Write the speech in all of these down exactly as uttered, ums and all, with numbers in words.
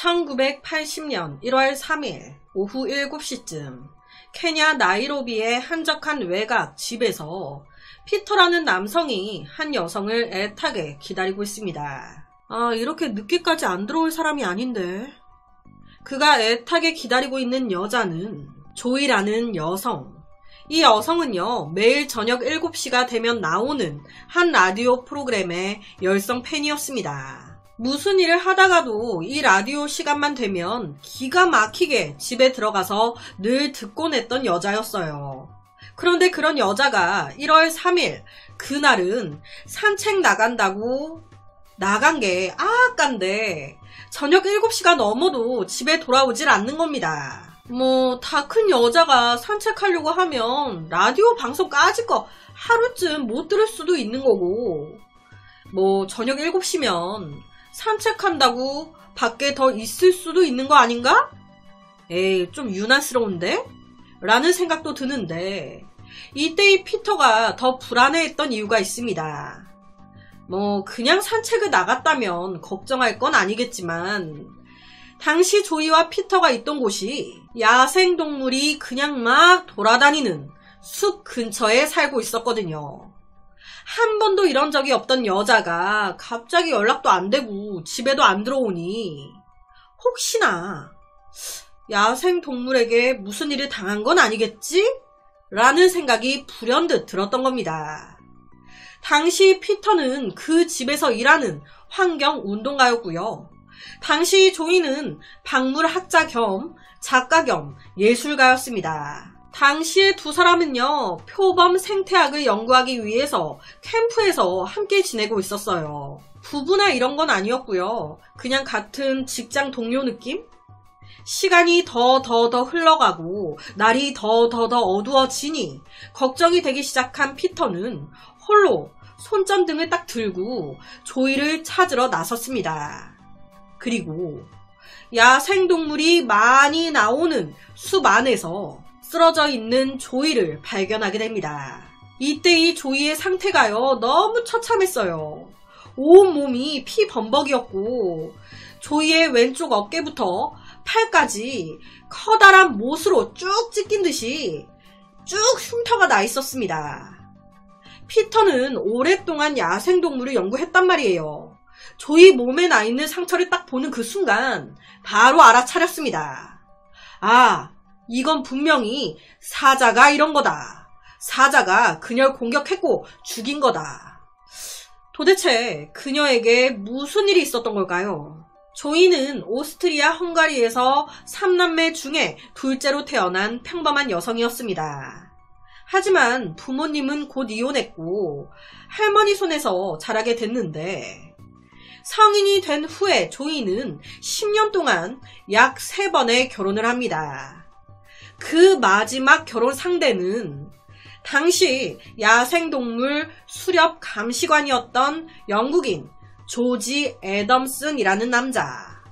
천구백팔십 년 일월 삼일 오후 일곱 시쯤 케냐 나이로비의 한적한 외곽 집에서 피터라는 남성이 한 여성을 애타게 기다리고 있습니다. 아, 이렇게 늦게까지 안 들어올 사람이 아닌데. 그가 애타게 기다리고 있는 여자는 조이라는 여성. 이 여성은요, 매일 저녁 일곱 시가 되면 나오는 한 라디오 프로그램의 열성 팬이었습니다. 무슨 일을 하다가도 이 라디오 시간만 되면 기가 막히게 집에 들어가서 늘 듣곤 했던 여자였어요. 그런데 그런 여자가 일월 삼일 그날은 산책 나간다고 나간 게 아까인데 저녁 일곱 시가 넘어도 집에 돌아오질 않는 겁니다. 뭐 다 큰 여자가 산책하려고 하면 라디오 방송 까짓 거 하루쯤 못 들을 수도 있는 거고, 뭐 저녁 일곱 시면 산책한다고 밖에 더 있을 수도 있는 거 아닌가? 에이, 좀 유난스러운데? 라는 생각도 드는데, 이때 이 피터가 더 불안해했던 이유가 있습니다. 뭐 그냥 산책을 나갔다면 걱정할 건 아니겠지만, 당시 조이와 피터가 있던 곳이 야생동물이 그냥 막 돌아다니는 숲 근처에 살고 있었거든요. 한 번도 이런 적이 없던 여자가 갑자기 연락도 안 되고 집에도 안 들어오니 혹시나 야생동물에게 무슨 일을 당한 건 아니겠지? 라는 생각이 불현듯 들었던 겁니다. 당시 피터는 그 집에서 일하는 환경운동가였고요. 당시 조이는 박물학자 겸 작가 겸 예술가였습니다. 당시에 두 사람은요, 표범 생태학을 연구하기 위해서 캠프에서 함께 지내고 있었어요. 부부나 이런 건 아니었고요. 그냥 같은 직장 동료 느낌? 시간이 더 더 더 흘러가고 날이 더 더 더 어두워지니 걱정이 되기 시작한 피터는 홀로 손전등을 딱 들고 조이를 찾으러 나섰습니다. 그리고 야생동물이 많이 나오는 숲 안에서 쓰러져 있는 조이를 발견하게 됩니다. 이때 이 조이의 상태가요, 너무 처참했어요. 온몸이 피 범벅이었고 조이의 왼쪽 어깨부터 팔까지 커다란 못으로 쭉 찢긴 듯이 쭉 흉터가 나 있었습니다. 피터는 오랫동안 야생동물을 연구했단 말이에요. 조이 몸에 나 있는 상처를 딱 보는 그 순간 바로 알아차렸습니다. 아, 이건 분명히 사자가 이런 거다. 사자가 그녀를 공격했고 죽인 거다. 도대체 그녀에게 무슨 일이 있었던 걸까요? 조이는 오스트리아 헝가리에서 삼남매 중에 둘째로 태어난 평범한 여성이었습니다. 하지만 부모님은 곧 이혼했고 할머니 손에서 자라게 됐는데, 성인이 된 후에 조이는 십 년 동안 약 세 번의 결혼을 합니다. 그 마지막 결혼 상대는 당시 야생동물 수렵 감시관이었던 영국인 조지 애덤슨이라는 남자.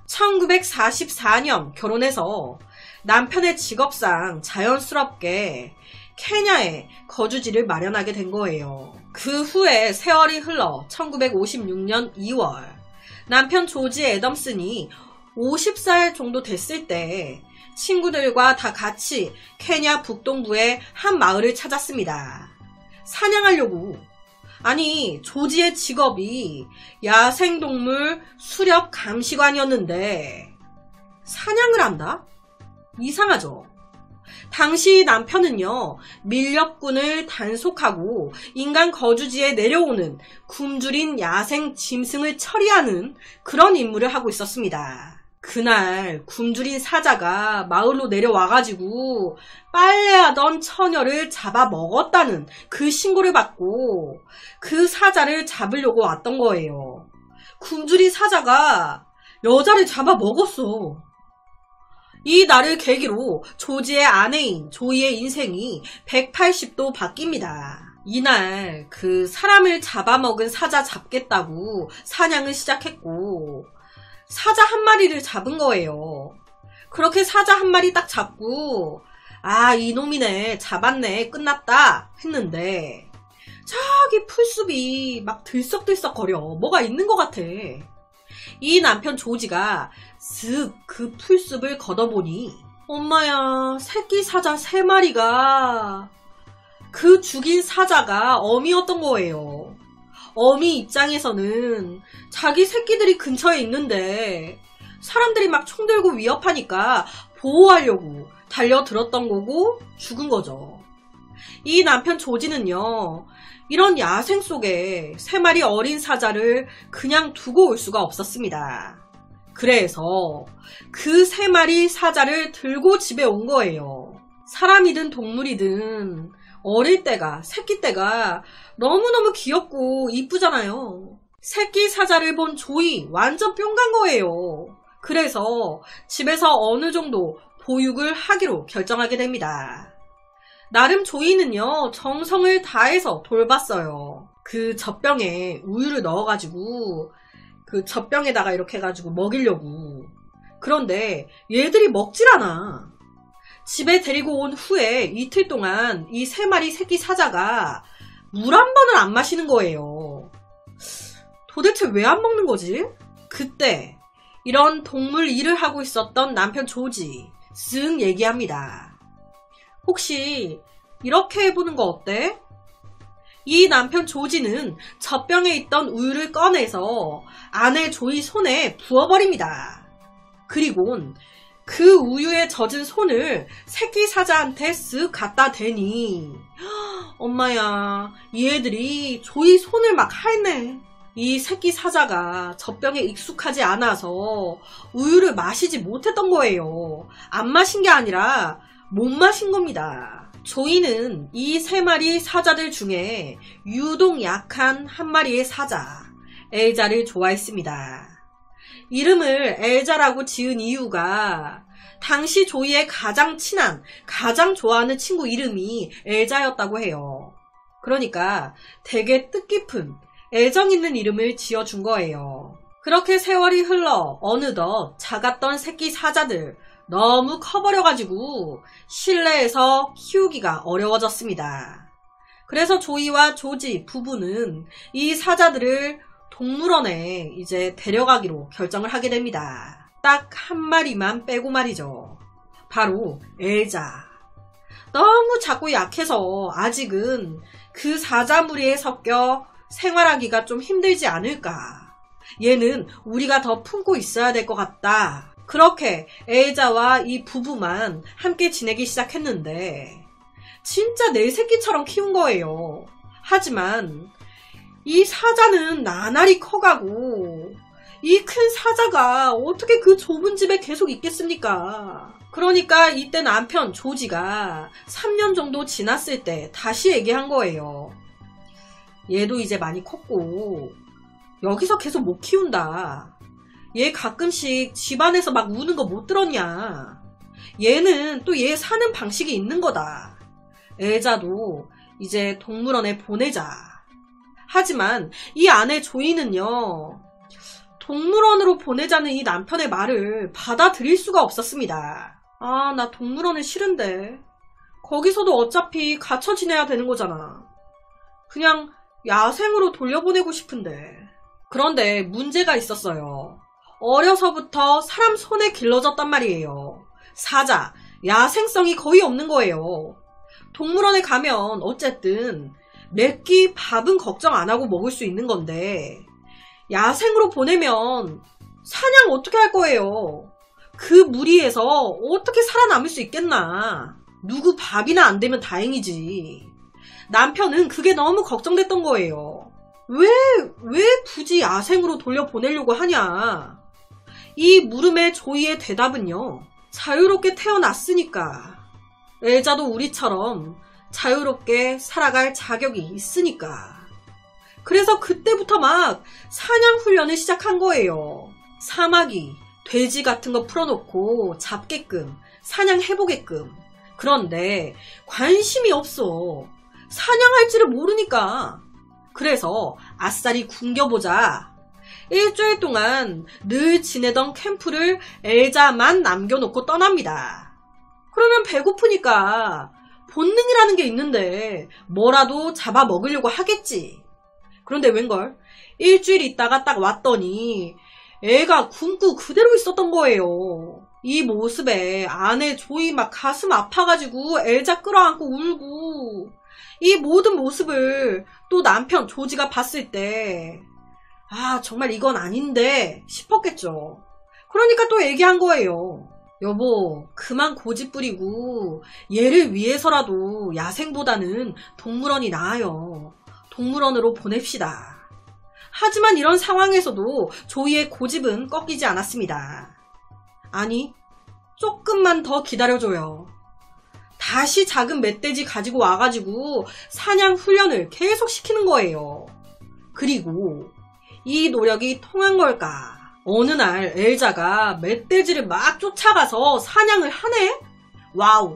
천구백사십사 년 결혼해서 남편의 직업상 자연스럽게 케냐에 거주지를 마련하게 된 거예요. 그 후에 세월이 흘러 천구백오십육 년 이월 남편 조지 애덤슨이 오십 살 정도 됐을 때 친구들과 다 같이 케냐 북동부의 한 마을을 찾았습니다. 사냥하려고. 아니, 조지의 직업이 야생동물 수렵 감시관이었는데 사냥을 한다? 이상하죠? 당시 남편은요, 밀렵꾼을 단속하고 인간 거주지에 내려오는 굶주린 야생 짐승을 처리하는 그런 임무를 하고 있었습니다. 그날 굶주린 사자가 마을로 내려와가지고 빨래하던 처녀를 잡아 먹었다는 그 신고를 받고 그 사자를 잡으려고 왔던 거예요. 굶주린 사자가 여자를 잡아 먹었어. 이 날을 계기로 조지의 아내인 조이의 인생이 백팔십 도 바뀝니다. 이날 그 사람을 잡아먹은 사자 잡겠다고 사냥을 시작했고 사자 한 마리를 잡은 거예요. 그렇게 사자 한 마리 딱 잡고 아, 이놈이네, 잡았네, 끝났다 했는데 저기 풀숲이 막 들썩들썩거려. 뭐가 있는 것 같아. 이 남편 조지가 쓱 그 풀숲을 걷어보니 엄마야, 새끼 사자 세 마리가 그 죽인 사자가 어미였던 거예요. 어미 입장에서는 자기 새끼들이 근처에 있는데 사람들이 막 총 들고 위협하니까 보호하려고 달려들었던 거고 죽은 거죠. 이 남편 조지는요, 이런 야생 속에 세 마리 어린 사자를 그냥 두고 올 수가 없었습니다. 그래서 그 세 마리 사자를 들고 집에 온 거예요. 사람이든 동물이든 어릴 때가, 새끼 때가 너무너무 귀엽고 이쁘잖아요. 새끼 사자를 본 조이 완전 뿅 간 거예요. 그래서 집에서 어느 정도 보육을 하기로 결정하게 됩니다. 나름 조이는요, 정성을 다해서 돌봤어요. 그 젖병에 우유를 넣어가지고 그 젖병에다가 이렇게 해가지고 먹이려고. 그런데 얘들이 먹질 않아. 집에 데리고 온 후에 이틀 동안 이 세 마리 새끼 사자가 물 한 번을 안 마시는 거예요. 도대체 왜 안 먹는 거지? 그때 이런 동물 일을 하고 있었던 남편 조지 쓱 얘기합니다. 혹시 이렇게 해보는 거 어때? 이 남편 조지는 젖병에 있던 우유를 꺼내서 아내 조이 손에 부어버립니다. 그리곤 그 우유에 젖은 손을 새끼 사자한테 쓱 갖다 대니 엄마야, 이 애들이 조이 손을 막 핥네. 이 새끼 사자가 젖병에 익숙하지 않아서 우유를 마시지 못했던 거예요. 안 마신 게 아니라 못 마신 겁니다. 조이는 이 세 마리 사자들 중에 유독 약한 한 마리의 사자, 엘자를 좋아했습니다. 이름을 엘자라고 지은 이유가 당시 조이의 가장 친한, 가장 좋아하는 친구 이름이 엘자였다고 해요. 그러니까 되게 뜻깊은, 애정 있는 이름을 지어준 거예요. 그렇게 세월이 흘러 어느덧 작았던 새끼 사자들 너무 커버려가지고 실내에서 키우기가 어려워졌습니다. 그래서 조이와 조지 부부는 이 사자들을 동물원에 이제 데려가기로 결정을 하게 됩니다. 딱 한 마리만 빼고 말이죠. 바로 엘자. 너무 작고 약해서 아직은 그 사자 무리에 섞여 생활하기가 좀 힘들지 않을까. 얘는 우리가 더 품고 있어야 될 것 같다. 그렇게 엘자와 이 부부만 함께 지내기 시작했는데 진짜 내 새끼처럼 키운 거예요. 하지만 이 사자는 나날이 커가고 이 큰 사자가 어떻게 그 좁은 집에 계속 있겠습니까? 그러니까 이때 남편 조지가 삼 년 정도 지났을 때 다시 얘기한 거예요. 얘도 이제 많이 컸고 여기서 계속 못 키운다. 얘 가끔씩 집안에서 막 우는 거 못 들었냐. 얘는 또 얘 사는 방식이 있는 거다. 엘자도 이제 동물원에 보내자. 하지만 이 아내 조이는요, 동물원으로 보내자는 이 남편의 말을 받아들일 수가 없었습니다. 아, 나 동물원은 싫은데 거기서도 어차피 갇혀 지내야 되는 거잖아. 그냥 야생으로 돌려보내고 싶은데. 그런데 문제가 있었어요. 어려서부터 사람 손에 길러졌단 말이에요. 사자, 야생성이 거의 없는 거예요. 동물원에 가면 어쨌든 몇 끼 밥은 걱정 안 하고 먹을 수 있는 건데 야생으로 보내면 사냥 어떻게 할 거예요? 그 무리에서 어떻게 살아남을 수 있겠나. 누구 밥이나 안 되면 다행이지. 남편은 그게 너무 걱정됐던 거예요. 왜, 왜 굳이 야생으로 돌려보내려고 하냐. 이 물음에 조이의 대답은요, 자유롭게 태어났으니까. 엘자도 우리처럼 자유롭게 살아갈 자격이 있으니까. 그래서 그때부터 막 사냥 훈련을 시작한 거예요. 사마귀, 돼지 같은 거 풀어놓고 잡게끔, 사냥해보게끔. 그런데 관심이 없어. 사냥할지를 모르니까. 그래서 아싸리 굶겨보자. 일주일 동안 늘 지내던 캠프를 엘자만 남겨놓고 떠납니다. 그러면 배고프니까 본능이라는 게 있는데 뭐라도 잡아먹으려고 하겠지. 그런데 웬걸 일주일 있다가 딱 왔더니 애가 굶고 그대로 있었던 거예요. 이 모습에 아내 조이 막 가슴 아파가지고 애자 끌어안고 울고, 이 모든 모습을 또 남편 조지가 봤을 때 아 정말 이건 아닌데 싶었겠죠. 그러니까 또 얘기한 거예요. 여보, 그만 고집 부리고 얘를 위해서라도 야생보다는 동물원이 나아요. 동물원으로 보냅시다. 하지만 이런 상황에서도 조이의 고집은 꺾이지 않았습니다. 아니, 조금만 더 기다려줘요. 다시 작은 멧돼지 가지고 와가지고 사냥 훈련을 계속 시키는 거예요. 그리고 이 노력이 통한 걸까? 어느 날 엘자가 멧돼지를 막 쫓아가서 사냥을 하네? 와우!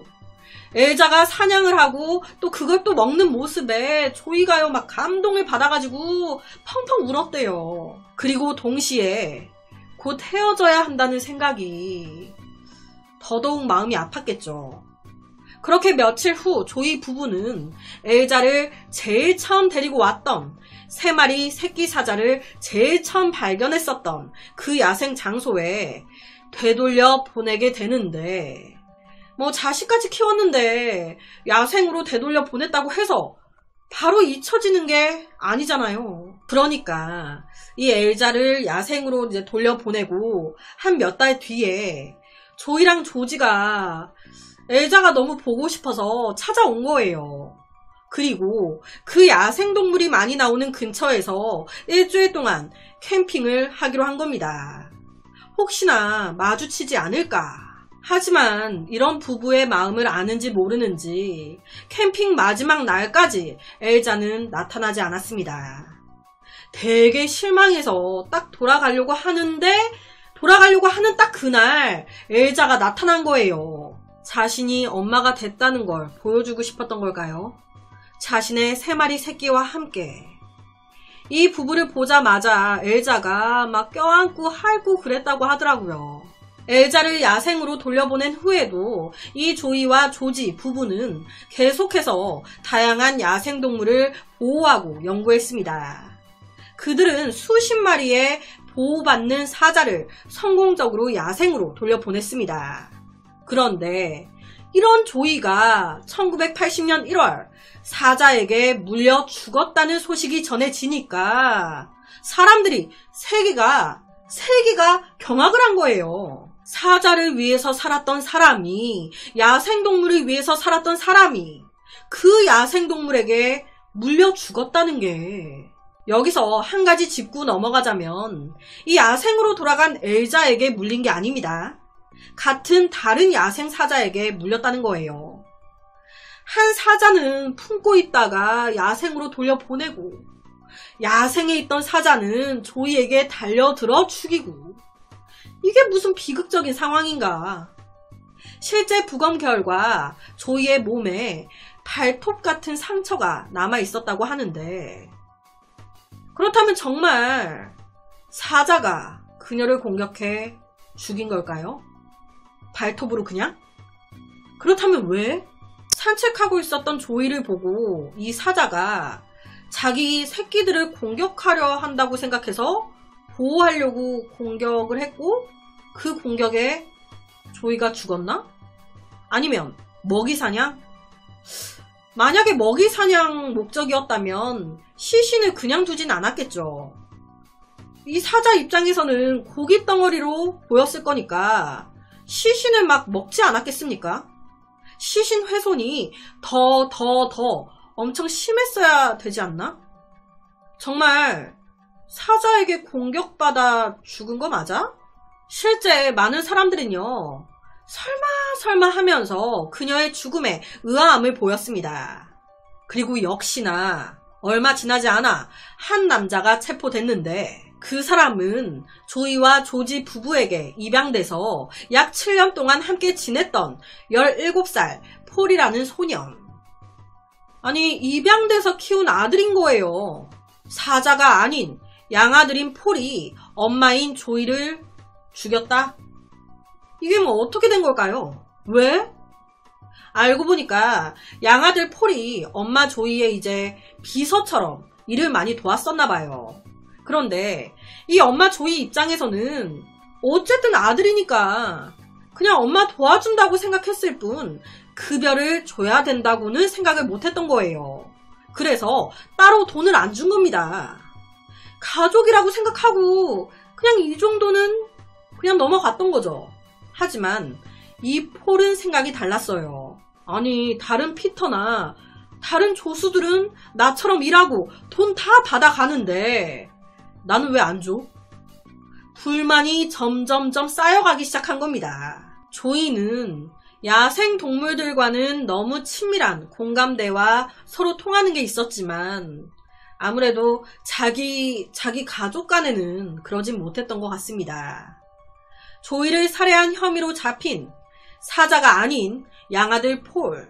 엘자가 사냥을 하고 또 그걸 또 먹는 모습에 조이가요 막 감동을 받아가지고 펑펑 울었대요. 그리고 동시에 곧 헤어져야 한다는 생각이 더더욱 마음이 아팠겠죠. 그렇게 며칠 후 조이 부부는 엘자를 제일 처음 데리고 왔던 세 마리 새끼 사자를 제일 처음 발견했었던 그 야생 장소에 되돌려 보내게 되는데, 뭐 자식까지 키웠는데 야생으로 되돌려 보냈다고 해서 바로 잊혀지는 게 아니잖아요. 그러니까 이 엘자를 야생으로 이제 돌려보내고 한 몇 달 뒤에 조이랑 조지가 엘자가 너무 보고 싶어서 찾아온 거예요. 그리고 그 야생동물이 많이 나오는 근처에서 일주일 동안 캠핑을 하기로 한 겁니다. 혹시나 마주치지 않을까. 하지만 이런 부부의 마음을 아는지 모르는지 캠핑 마지막 날까지 엘자는 나타나지 않았습니다. 되게 실망해서 딱 돌아가려고 하는데 돌아가려고 하는 딱 그날 엘자가 나타난 거예요. 자신이 엄마가 됐다는 걸 보여주고 싶었던 걸까요? 자신의 세 마리 새끼와 함께. 이 부부를 보자마자 엘자가 막 껴안고 할고 그랬다고 하더라고요. 엘자를 야생으로 돌려보낸 후에도 이 조이와 조지 부부는 계속해서 다양한 야생동물을 보호하고 연구했습니다. 그들은 수십 마리의 보호받는 사자를 성공적으로 야생으로 돌려보냈습니다. 그런데 이런 조이가 천구백팔십 년 일월 사자에게 물려 죽었다는 소식이 전해지니까 사람들이 세계가 세계가 경악을 한 거예요. 사자를 위해서 살았던 사람이, 야생동물을 위해서 살았던 사람이 그 야생동물에게 물려 죽었다는 게, 여기서 한 가지 짚고 넘어가자면 이 야생으로 돌아간 엘자에게 물린 게 아닙니다. 같은 다른 야생 사자에게 물렸다는 거예요. 한 사자는 품고 있다가 야생으로 돌려보내고, 야생에 있던 사자는 조이에게 달려들어 죽이고, 이게 무슨 비극적인 상황인가. 실제 부검 결과 조이의 몸에 발톱 같은 상처가 남아 있었다고 하는데, 그렇다면 정말 사자가 그녀를 공격해 죽인 걸까요? 발톱으로 그냥? 그렇다면 왜? 산책하고 있었던 조이를 보고 이 사자가 자기 새끼들을 공격하려 한다고 생각해서 보호하려고 공격을 했고, 그 공격에 조이가 죽었나? 아니면 먹이 사냥? 만약에 먹이 사냥 목적이었다면 시신을 그냥 두진 않았겠죠. 이 사자 입장에서는 고기 덩어리로 보였을 거니까 시신을 막 먹지 않았겠습니까? 시신 훼손이 더, 더, 더 엄청 심했어야 되지 않나? 정말 사자에게 공격받아 죽은 거 맞아? 실제 많은 사람들은요, 설마 설마 하면서 그녀의 죽음에 의아함을 보였습니다. 그리고 역시나 얼마 지나지 않아 한 남자가 체포됐는데, 그 사람은 조이와 조지 부부에게 입양돼서 약 칠 년 동안 함께 지냈던 열일곱 살 폴이라는 소년. 아니, 입양돼서 키운 아들인 거예요. 사자가 아닌 양아들인 폴이 엄마인 조이를 죽였다? 이게 뭐 어떻게 된 걸까요? 왜? 알고 보니까 양아들 폴이 엄마 조이의 이제 비서처럼 일을 많이 도왔었나 봐요. 그런데 이 엄마 조이 입장에서는 어쨌든 아들이니까 그냥 엄마 도와준다고 생각했을 뿐 급여를 줘야 된다고는 생각을 못했던 거예요. 그래서 따로 돈을 안 준 겁니다. 가족이라고 생각하고 그냥 이 정도는 그냥 넘어갔던 거죠. 하지만 이 폴은 생각이 달랐어요. 아니, 다른 피터나 다른 조수들은 나처럼 일하고 돈 다 받아가는데 나는 왜 안 줘? 불만이 점점점 쌓여가기 시작한 겁니다. 조이는 야생 동물들과는 너무 친밀한 공감대와 서로 통하는 게 있었지만 아무래도 자기, 자기 가족 간에는 그러진 못했던 것 같습니다. 조이를 살해한 혐의로 잡힌 사자가 아닌 양아들 폴.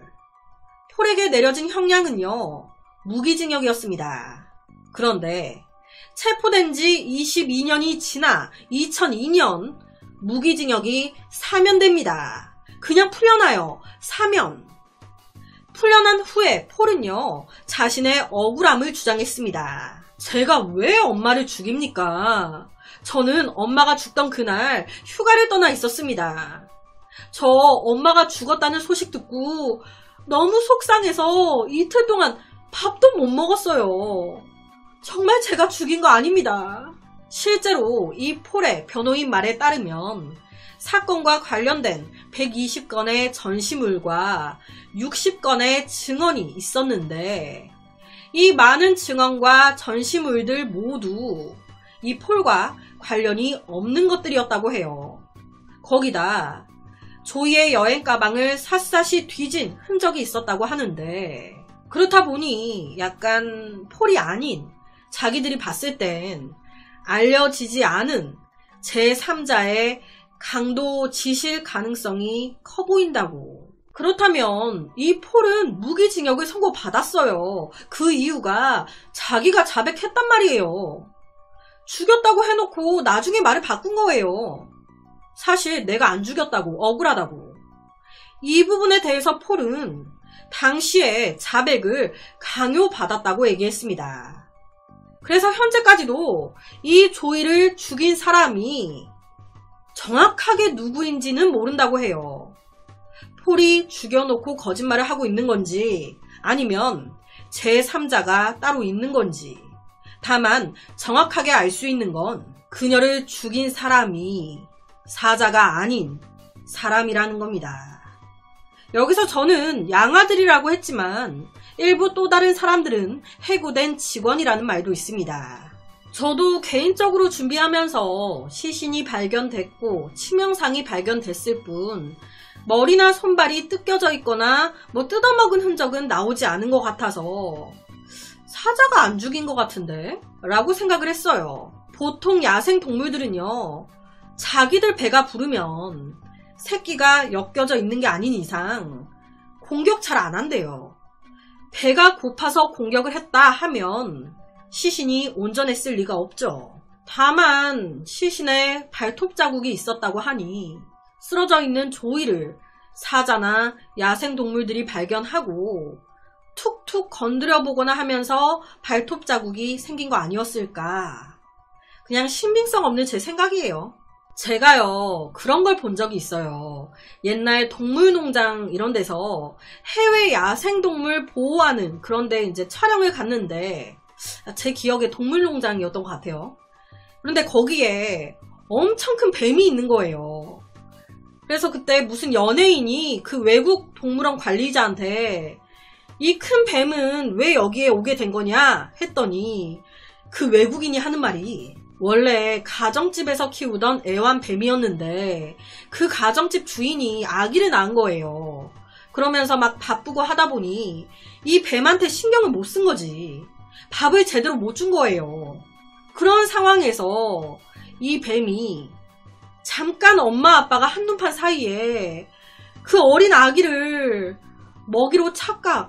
폴에게 내려진 형량은요, 무기징역이었습니다. 그런데 체포된 지 이십이 년이 지나 이천이 년 무기징역이 사면됩니다. 그냥 풀려나요. 사면. 풀려난 후에 폴은요, 자신의 억울함을 주장했습니다. 제가 왜 엄마를 죽입니까? 저는 엄마가 죽던 그날 휴가를 떠나 있었습니다. 저 엄마가 죽었다는 소식 듣고 너무 속상해서 이틀 동안 밥도 못 먹었어요. 정말 제가 죽인 거 아닙니다. 실제로 이 폴의 변호인 말에 따르면 사건과 관련된 백이십 건의 전시물과 육십 건의 증언이 있었는데 이 많은 증언과 전시물들 모두 이 폴과 관련이 없는 것들이었다고 해요. 거기다 조이의 여행 가방을 샅샅이 뒤진 흔적이 있었다고 하는데 그렇다 보니 약간 폴이 아닌 자기들이 봤을 땐 알려지지 않은 제삼자의 강도 지실 가능성이 커 보인다고. 그렇다면 이 폴은 무기징역을 선고받았어요. 그 이유가 자기가 자백했단 말이에요. 죽였다고 해놓고 나중에 말을 바꾼 거예요. 사실 내가 안 죽였다고, 억울하다고. 이 부분에 대해서 폴은 당시에 자백을 강요받았다고 얘기했습니다. 그래서 현재까지도 이 조이를 죽인 사람이 정확하게 누구인지는 모른다고 해요. 폴이 죽여놓고 거짓말을 하고 있는 건지 아니면 제삼자가 따로 있는 건지. 다만 정확하게 알 수 있는 건 그녀를 죽인 사람이 사자가 아닌 사람이라는 겁니다. 여기서 저는 양아들이라고 했지만 일부 또 다른 사람들은 해고된 직원이라는 말도 있습니다. 저도 개인적으로 준비하면서 시신이 발견됐고 치명상이 발견됐을 뿐 머리나 손발이 뜯겨져 있거나 뭐 뜯어먹은 흔적은 나오지 않은 것 같아서 사자가 안 죽인 것 같은데? 라고 생각을 했어요. 보통 야생 동물들은요, 자기들 배가 부르면 새끼가 엮여져 있는 게 아닌 이상 공격 잘 안 한대요. 배가 고파서 공격을 했다 하면 시신이 온전했을 리가 없죠. 다만 시신에 발톱 자국이 있었다고 하니 쓰러져 있는 조이를 사자나 야생동물들이 발견하고 툭툭 건드려 보거나 하면서 발톱 자국이 생긴 거 아니었을까. 그냥 신빙성 없는 제 생각이에요. 제가요, 그런 걸 본 적이 있어요. 옛날 동물농장 이런 데서 해외 야생동물 보호하는 그런 데 이제 촬영을 갔는데, 제 기억에 동물농장이었던 것 같아요. 그런데 거기에 엄청 큰 뱀이 있는 거예요. 그래서 그때 무슨 연예인이 그 외국 동물원 관리자한테 이 큰 뱀은 왜 여기에 오게 된 거냐 했더니 그 외국인이 하는 말이 원래 가정집에서 키우던 애완뱀이었는데 그 가정집 주인이 아기를 낳은 거예요. 그러면서 막 바쁘고 하다 보니 이 뱀한테 신경을 못 쓴 거지. 밥을 제대로 못 준 거예요. 그런 상황에서 이 뱀이 잠깐 엄마 아빠가 한눈판 사이에 그 어린 아기를 먹이로 착각,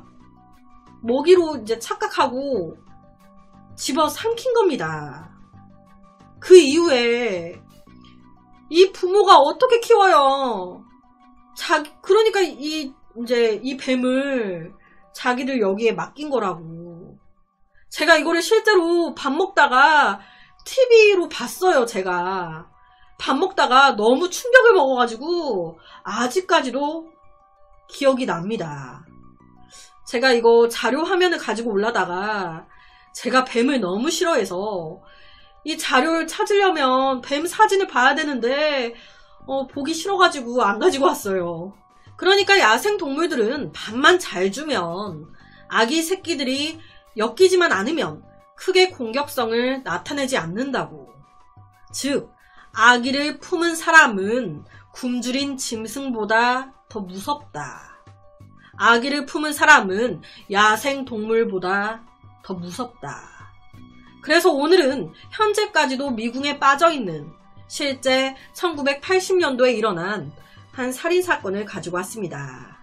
먹이로 이제 착각하고 집어 삼킨 겁니다. 그 이후에 이 부모가 어떻게 키워요? 자기, 그러니까 이, 이제 이 뱀을 자기들 여기에 맡긴 거라고. 제가 이거를 실제로 밥 먹다가 티비로 봤어요, 제가. 밥 먹다가 너무 충격을 먹어가지고 아직까지도 기억이 납니다. 제가 이거 자료 화면을 가지고 올라다가 제가 뱀을 너무 싫어해서 이 자료를 찾으려면 뱀 사진을 봐야 되는데 어, 보기 싫어가지고 안 가지고 왔어요. 그러니까 야생 동물들은 밥만 잘 주면, 아기 새끼들이 엮이지만 않으면 크게 공격성을 나타내지 않는다고. 즉, 아기를 품은 사람은 굶주린 짐승보다 더 무섭다. 아기를 품은 사람은 야생 동물보다 더 무섭다. 그래서 오늘은 현재까지도 미궁에 빠져있는, 실제 천구백팔십 년도에 일어난 한 살인사건을 가지고 왔습니다.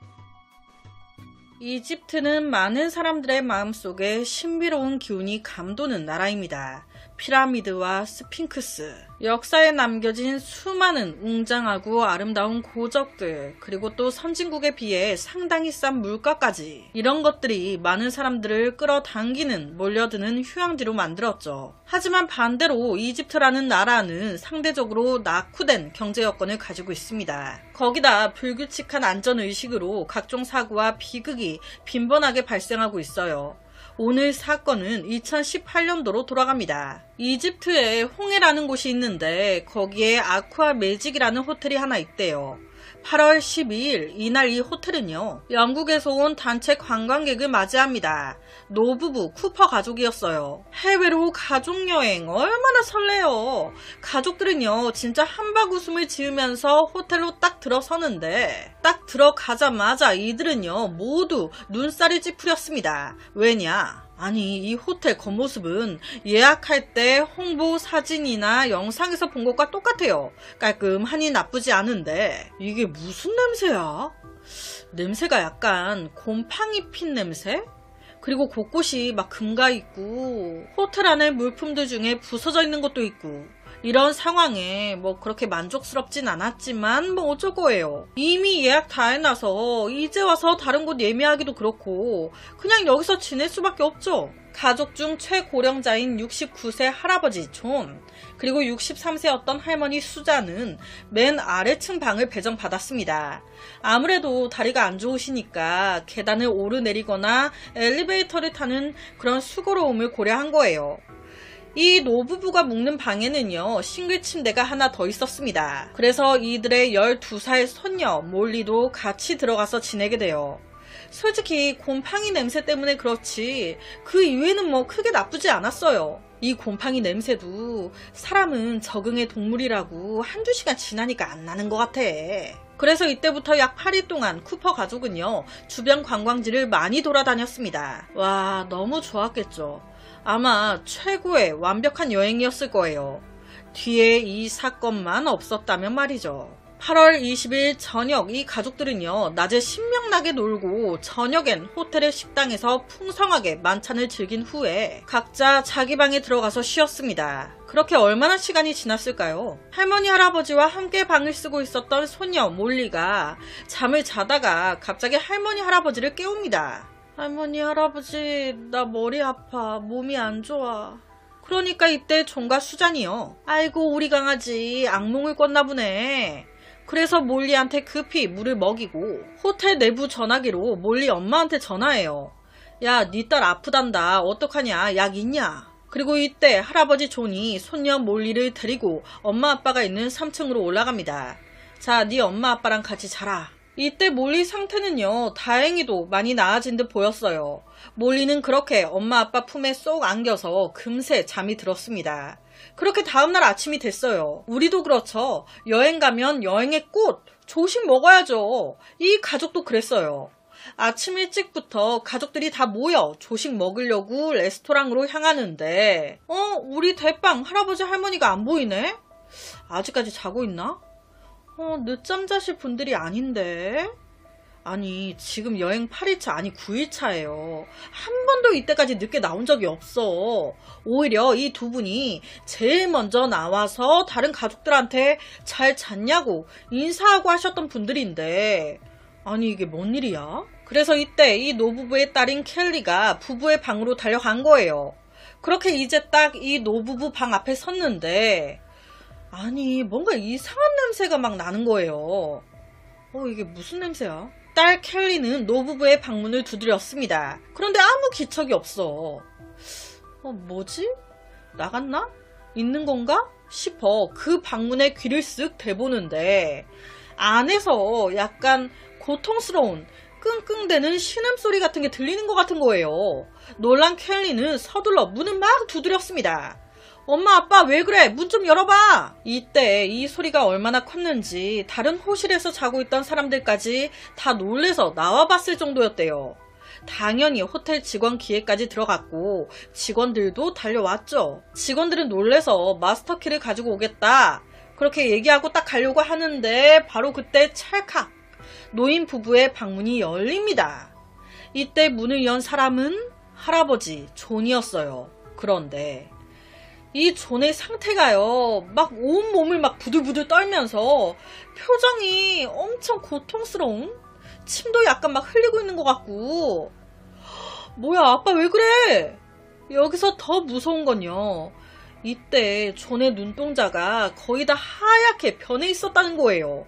이집트는 많은 사람들의 마음속에 신비로운 기운이 감도는 나라입니다. 피라미드와 스핑크스, 역사에 남겨진 수많은 웅장하고 아름다운 고적들, 그리고 또 선진국에 비해 상당히 싼 물가까지, 이런 것들이 많은 사람들을 끌어당기는, 몰려드는 휴양지로 만들었죠. 하지만 반대로 이집트라는 나라는 상대적으로 낙후된 경제 여건을 가지고 있습니다. 거기다 불규칙한 안전의식으로 각종 사고와 비극이 빈번하게 발생하고 있어요. 오늘 사건은 이천십팔 년도로 돌아갑니다. 이집트에 홍해라는 곳이 있는데 거기에 아쿠아 매직이라는 호텔이 하나 있대요. 팔월 십이일 이날 이 호텔은요, 영국에서 온 단체 관광객을 맞이합니다. 노부부 쿠퍼 가족이었어요. 해외로 가족여행 얼마나 설레요. 가족들은요 진짜 한박 웃음을 지으면서 호텔로 딱 들어서는데, 딱 들어가자마자 이들은요 모두 눈살이 찌푸렸습니다. 왜냐? 아니, 이 호텔 겉모습은 예약할 때 홍보 사진이나 영상에서 본 것과 똑같아요. 깔끔하니 나쁘지 않은데 이게 무슨 냄새야? 냄새가 약간 곰팡이 핀 냄새? 그리고 곳곳이 막 금가 있고 호텔 안에 물품들 중에 부서져 있는 것도 있고, 이런 상황에 뭐 그렇게 만족스럽진 않았지만 뭐 어쩔 거예요. 이미 예약 다 해놔서 이제 와서 다른 곳 예매하기도 그렇고 그냥 여기서 지낼 수밖에 없죠. 가족 중 최고령자인 육십구 세 할아버지 존, 그리고 육십삼 세였던 할머니 수자는 맨 아래층 방을 배정받았습니다. 아무래도 다리가 안 좋으시니까 계단을 오르내리거나 엘리베이터를 타는 그런 수고로움을 고려한 거예요. 이 노부부가 묵는 방에는요 싱글 침대가 하나 더 있었습니다. 그래서 이들의 열두 살 손녀 몰리도 같이 들어가서 지내게 돼요. 솔직히 곰팡이 냄새 때문에 그렇지 그 이외에는 뭐 크게 나쁘지 않았어요. 이 곰팡이 냄새도 사람은 적응의 동물이라고 한두 시간 지나니까 안 나는 것 같아. 그래서 이때부터 약 팔 일 동안 쿠퍼 가족은요 주변 관광지를 많이 돌아다녔습니다. 와, 너무 좋았겠죠. 아마 최고의 완벽한 여행이었을 거예요. 뒤에 이 사건만 없었다면 말이죠. 팔월 이십일 저녁 이 가족들은요 낮에 신명나게 놀고 저녁엔 호텔의 식당에서 풍성하게 만찬을 즐긴 후에 각자 자기 방에 들어가서 쉬었습니다. 그렇게 얼마나 시간이 지났을까요? 할머니 할아버지와 함께 방을 쓰고 있었던 손녀 몰리가 잠을 자다가 갑자기 할머니 할아버지를 깨웁니다. 할머니 할아버지, 나 머리 아파. 몸이 안 좋아. 그러니까 이때 존과 수잔이요, 아이고 우리 강아지 악몽을 꿨나 보네. 그래서 몰리한테 급히 물을 먹이고 호텔 내부 전화기로 몰리 엄마한테 전화해요. 야, 니 딸 아프단다. 어떡하냐? 약 있냐? 그리고 이때 할아버지 존이 손녀 몰리를 데리고 엄마 아빠가 있는 삼 층으로 올라갑니다. 자, 니 엄마 아빠랑 같이 자라. 이때 몰리 상태는요 다행히도 많이 나아진 듯 보였어요. 몰리는 그렇게 엄마 아빠 품에 쏙 안겨서 금세 잠이 들었습니다. 그렇게 다음날 아침이 됐어요. 우리도 그렇죠. 여행 가면 여행의 꽃, 조식 먹어야죠. 이 가족도 그랬어요. 아침 일찍부터 가족들이 다 모여 조식 먹으려고 레스토랑으로 향하는데 어? 우리 대빵 할아버지 할머니가 안 보이네? 아직까지 자고 있나? 어, 늦잠 자실 분들이 아닌데? 아니, 지금 여행 팔 일차 아니 구 일차예요. 한 번도 이때까지 늦게 나온 적이 없어. 오히려 이 두 분이 제일 먼저 나와서 다른 가족들한테 잘 잤냐고 인사하고 하셨던 분들인데, 아니 이게 뭔 일이야? 그래서 이때 이 노부부의 딸인 켈리가 부부의 방으로 달려간 거예요. 그렇게 이제 딱 이 노부부 방 앞에 섰는데 아니 뭔가 이상한 냄새가 막 나는 거예요. 어 이게 무슨 냄새야? 딸 켈리는 노부부의 방문을 두드렸습니다. 그런데 아무 기척이 없어. 어 뭐지? 나갔나? 있는 건가? 싶어 그 방문에 귀를 쓱 대보는데 안에서 약간 고통스러운 끙끙대는 신음소리 같은 게 들리는 것 같은 거예요. 놀란 켈리는 서둘러 문을 막 두드렸습니다. 엄마 아빠 왜 그래? 문 좀 열어봐. 이때 이 소리가 얼마나 컸는지 다른 호실에서 자고 있던 사람들까지 다 놀래서 나와봤을 정도였대요. 당연히 호텔 직원 기회까지 들어갔고 직원들도 달려왔죠. 직원들은 놀래서 마스터키를 가지고 오겠다 그렇게 얘기하고 딱 가려고 하는데 바로 그때 찰칵 노인 부부의 방문이 열립니다. 이때 문을 연 사람은 할아버지 존이었어요. 그런데 이 존의 상태가요 막 온몸을 막 부들부들 떨면서 표정이 엄청 고통스러운, 침도 약간 막 흘리고 있는 것 같고. 뭐야 아빠 왜 그래? 여기서 더 무서운 건요 이때 존의 눈동자가 거의 다 하얗게 변해 있었다는 거예요.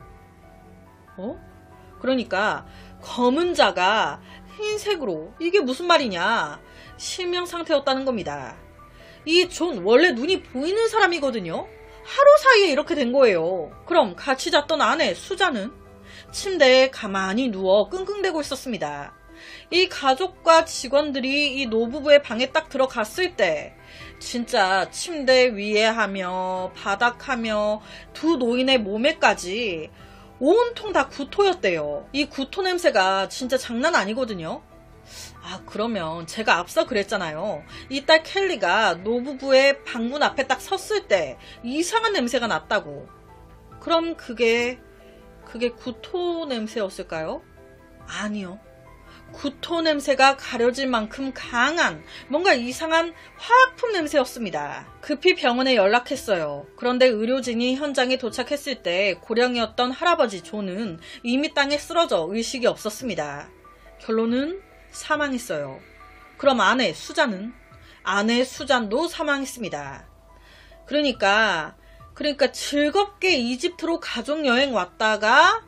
어? 그러니까 검은 자가 흰색으로, 이게 무슨 말이냐, 실명 상태였다는 겁니다. 이 존 원래 눈이 보이는 사람이거든요. 하루 사이에 이렇게 된 거예요. 그럼 같이 잤던 아내 수자는 침대에 가만히 누워 끙끙대고 있었습니다. 이 가족과 직원들이 이 노부부의 방에 딱 들어갔을 때 진짜 침대 위에 하며 바닥하며 두 노인의 몸에까지 온통 다 구토였대요. 이 구토 냄새가 진짜 장난 아니거든요. 아 그러면 제가 앞서 그랬잖아요. 이 딸 켈리가 노부부의 방문 앞에 딱 섰을 때 이상한 냄새가 났다고. 그럼 그게 그게 구토 냄새였을까요? 아니요. 구토 냄새가 가려질 만큼 강한 뭔가 이상한 화학품 냄새였습니다. 급히 병원에 연락했어요. 그런데 의료진이 현장에 도착했을 때 고령이었던 할아버지 존은 이미 땅에 쓰러져 의식이 없었습니다. 결론은 사망했어요. 그럼 아내 수잔은? 아내 수잔도 사망했습니다. 그러니까 그러니까 즐겁게 이집트로 가족여행 왔다가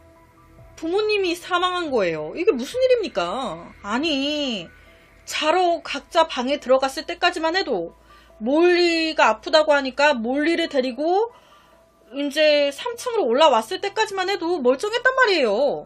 부모님이 사망한 거예요. 이게 무슨 일입니까? 아니 자러 각자 방에 들어갔을 때까지만 해도 몰리가 아프다고 하니까 몰리를 데리고 이제 삼 층으로 올라왔을 때까지만 해도 멀쩡했단 말이에요.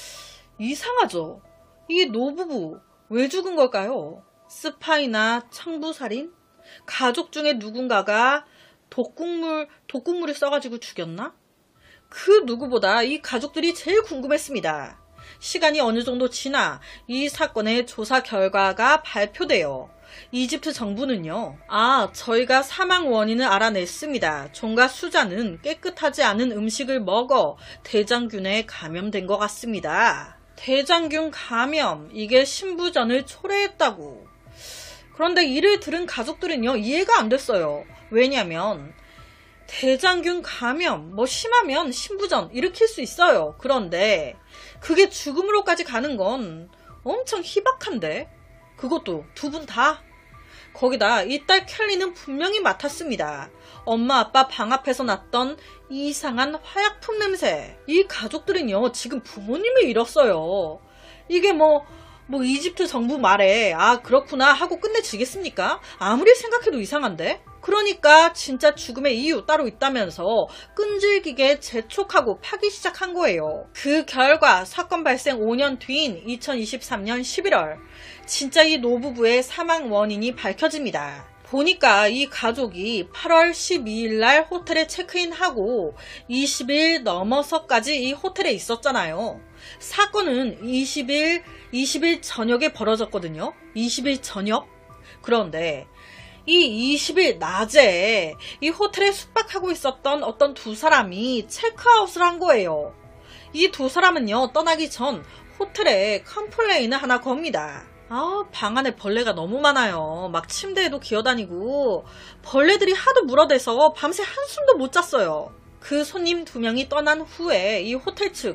이상하죠? 이 노부부 왜 죽은 걸까요? 스파이나 창부살인? 가족 중에 누군가가 독국물, 독국물을 써가지고 죽였나? 그 누구보다 이 가족들이 제일 궁금했습니다. 시간이 어느 정도 지나 이 사건의 조사 결과가 발표돼요. 이집트 정부는요, 아 저희가 사망 원인을 알아냈습니다. 존과 수자는 깨끗하지 않은 음식을 먹어 대장균에 감염된 것 같습니다. 대장균 감염, 이게 신부전을 초래했다고. 그런데 이를 들은 가족들은요 이해가 안 됐어요. 왜냐면 대장균 감염, 뭐 심하면 신부전 일으킬 수 있어요. 그런데 그게 죽음으로까지 가는 건 엄청 희박한데? 그것도 두 분 다? 거기다 이 딸 켈리는 분명히 맡았습니다. 엄마 아빠 방 앞에서 났던 이상한 화약품 냄새. 이 가족들은요 지금 부모님을 잃었어요. 이게 뭐 뭐 이집트 정부 말에 아 그렇구나 하고 끝내지겠습니까? 아무리 생각해도 이상한데? 그러니까 진짜 죽음의 이유 따로 있다면서 끈질기게 재촉하고 파기 시작한 거예요. 그 결과 사건 발생 오 년 뒤인 이천이십삼 년 십일월 진짜 이 노부부의 사망 원인이 밝혀집니다. 보니까 이 가족이 팔월 십이일 날 호텔에 체크인하고 이십 일 넘어서까지 이 호텔에 있었잖아요. 사건은 이십 일, 이십 일 저녁에 벌어졌거든요. 이십 일 저녁? 그런데 이 이십 일 낮에 이 호텔에 숙박하고 있었던 어떤 두 사람이 체크아웃을 한 거예요. 이 두 사람은요 떠나기 전 호텔에 컴플레인을 하나 겁니다. 아, 방 안에 벌레가 너무 많아요. 막 침대에도 기어다니고 벌레들이 하도 물어대서 밤새 한숨도 못 잤어요. 그 손님 두 명이 떠난 후에 이 호텔 측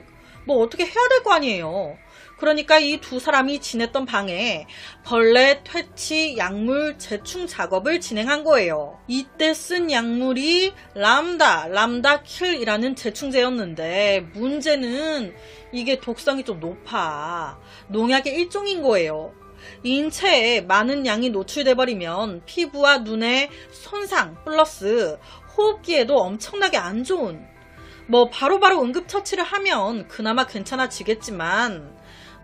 뭐 어떻게 해야 될 거 아니에요. 그러니까 이 두 사람이 지냈던 방에 벌레 퇴치 약물 재충 작업을 진행한 거예요. 이때 쓴 약물이 람다, 람다킬이라는 재충제였는데 문제는 이게 독성이 좀 높아. 농약의 일종인 거예요. 인체에 많은 양이 노출돼 버리면 피부와 눈의 손상 플러스 호흡기에도 엄청나게 안 좋은, 뭐 바로바로 응급처치를 하면 그나마 괜찮아지겠지만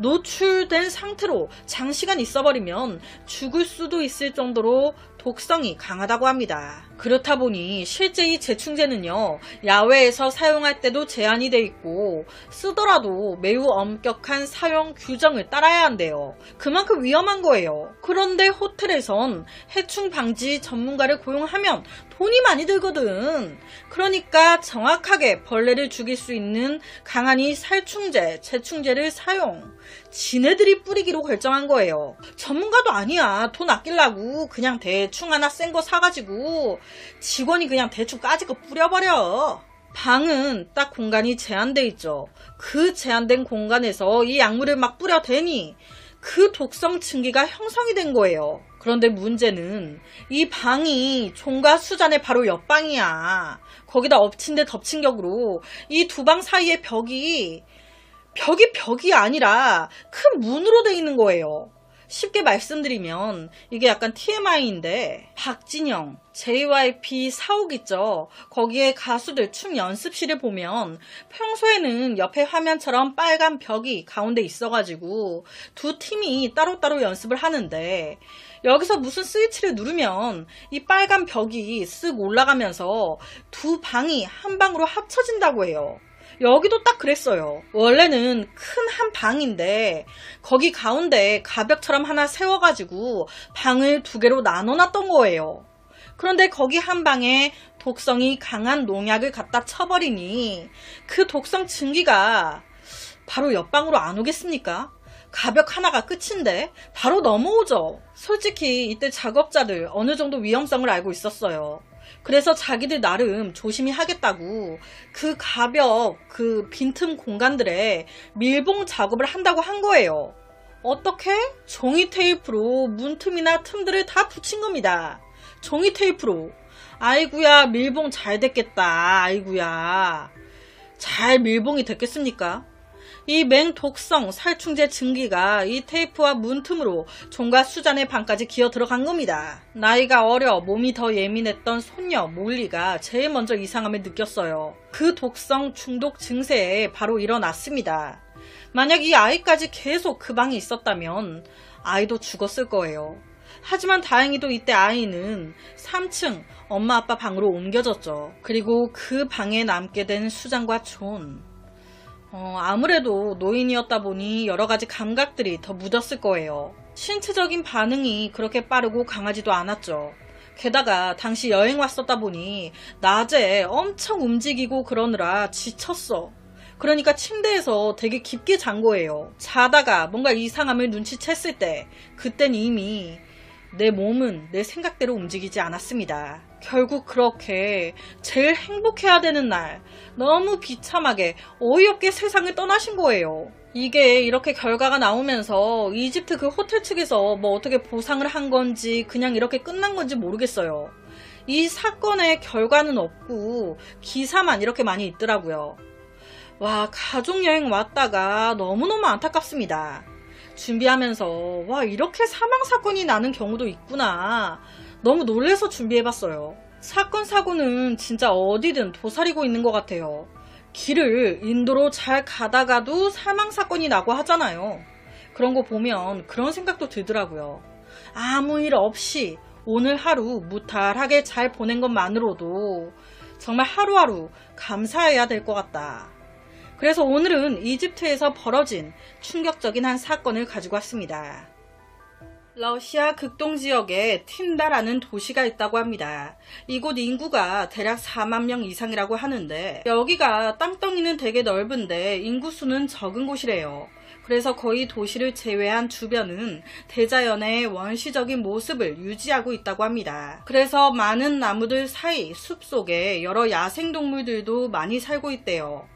노출된 상태로 장시간 있어버리면 죽을 수도 있을 정도로 독성이 강하다고 합니다. 그렇다 보니 실제 이 재충제는요, 야외에서 사용할 때도 제한이 돼 있고 쓰더라도 매우 엄격한 사용 규정을 따라야 한대요. 그만큼 위험한 거예요. 그런데 호텔에선 해충 방지 전문가를 고용하면 돈이 많이 들거든. 그러니까 정확하게 벌레를 죽일 수 있는 강한 이 살충제, 재충제를 사용, 지네들이 뿌리기로 결정한 거예요. 전문가도 아니야. 돈 아끼려고 그냥 대충 하나 센 거 사가지고 직원이 그냥 대충 까짓 거 뿌려버려. 방은 딱 공간이 제한돼 있죠. 그 제한된 공간에서 이 약물을 막 뿌려대니 그 독성 층기가 형성이 된 거예요. 그런데 문제는 이 방이 종과 수잔의 바로 옆방이야. 거기다 엎친 데 덮친 격으로 이 두 방 사이의 벽이 벽이 벽이 아니라 큰 문으로 돼 있는 거예요. 쉽게 말씀드리면 이게 약간 티엠아이인데 박진영, 제이와이피 사옥 있죠. 거기에 가수들 춤 연습실을 보면 평소에는 옆에 화면처럼 빨간 벽이 가운데 있어가지고 두 팀이 따로따로 연습을 하는데 여기서 무슨 스위치를 누르면 이 빨간 벽이 쓱 올라가면서 두 방이 한 방으로 합쳐진다고 해요. 여기도 딱 그랬어요. 원래는 큰 한 방인데 거기 가운데 가벽처럼 하나 세워가지고 방을 두 개로 나눠놨던 거예요. 그런데 거기 한 방에 독성이 강한 농약을 갖다 쳐버리니 그 독성 증기가 바로 옆방으로 안 오겠습니까? 가벽 하나가 끝인데 바로 넘어오죠. 솔직히 이때 작업자들 어느 정도 위험성을 알고 있었어요. 그래서 자기들 나름 조심히 하겠다고 그 가벽, 그 빈틈 공간들에 밀봉 작업을 한다고 한 거예요. 어떻게? 종이 테이프로 문틈이나 틈들을 다 붙인 겁니다. 종이 테이프로. 아이구야, 밀봉 잘 됐겠다. 아이구야. 잘 밀봉이 됐겠습니까? 이 맹독성 살충제 증기가 이 테이프와 문틈으로 종과 수잔의 방까지 기어 들어간 겁니다. 나이가 어려 몸이 더 예민했던 손녀 몰리가 제일 먼저 이상함을 느꼈어요. 그 독성 중독 증세에 바로 일어났습니다. 만약 이 아이까지 계속 그 방에 있었다면 아이도 죽었을 거예요. 하지만 다행히도 이때 아이는 삼 층 엄마 아빠 방으로 옮겨졌죠. 그리고 그 방에 남게 된 수잔과 존, 어, 아무래도 노인이었다 보니 여러가지 감각들이 더 묻었을 거예요. 신체적인 반응이 그렇게 빠르고 강하지도 않았죠. 게다가 당시 여행 왔었다 보니 낮에 엄청 움직이고 그러느라 지쳤어. 그러니까 침대에서 되게 깊게 잔 거예요. 자다가 뭔가 이상함을 눈치챘을 때 그땐 이미 내 몸은 내 생각대로 움직이지 않았습니다. 결국 그렇게 제일 행복해야 되는 날 너무 비참하게 어이없게 세상을 떠나신 거예요. 이게 이렇게 결과가 나오면서 이집트 그 호텔 측에서 뭐 어떻게 보상을 한 건지 그냥 이렇게 끝난 건지 모르겠어요. 이 사건의 결과는 없고 기사만 이렇게 많이 있더라고요. 와, 가족여행 왔다가 너무너무 안타깝습니다. 준비하면서 와, 이렇게 사망사건이 나는 경우도 있구나. 너무 놀래서 준비해봤어요. 사건 사고는 진짜 어디든 도사리고 있는 것 같아요. 길을 인도로 잘 가다가도 사망사건이 나고 하잖아요. 그런 거 보면 그런 생각도 들더라고요. 아무 일 없이 오늘 하루 무탈하게 잘 보낸 것만으로도 정말 하루하루 감사해야 될 것 같다. 그래서 오늘은 이집트에서 벌어진 충격적인 한 사건을 가지고 왔습니다. 러시아 극동지역에 틴다라는 도시가 있다고 합니다. 이곳 인구가 대략 사만 명 이상이라고 하는데 여기가 땅덩이는 되게 넓은데 인구수는 적은 곳이래요. 그래서 거의 도시를 제외한 주변은 대자연의 원시적인 모습을 유지하고 있다고 합니다. 그래서 많은 나무들 사이 숲속에 여러 야생동물들도 많이 살고 있대요.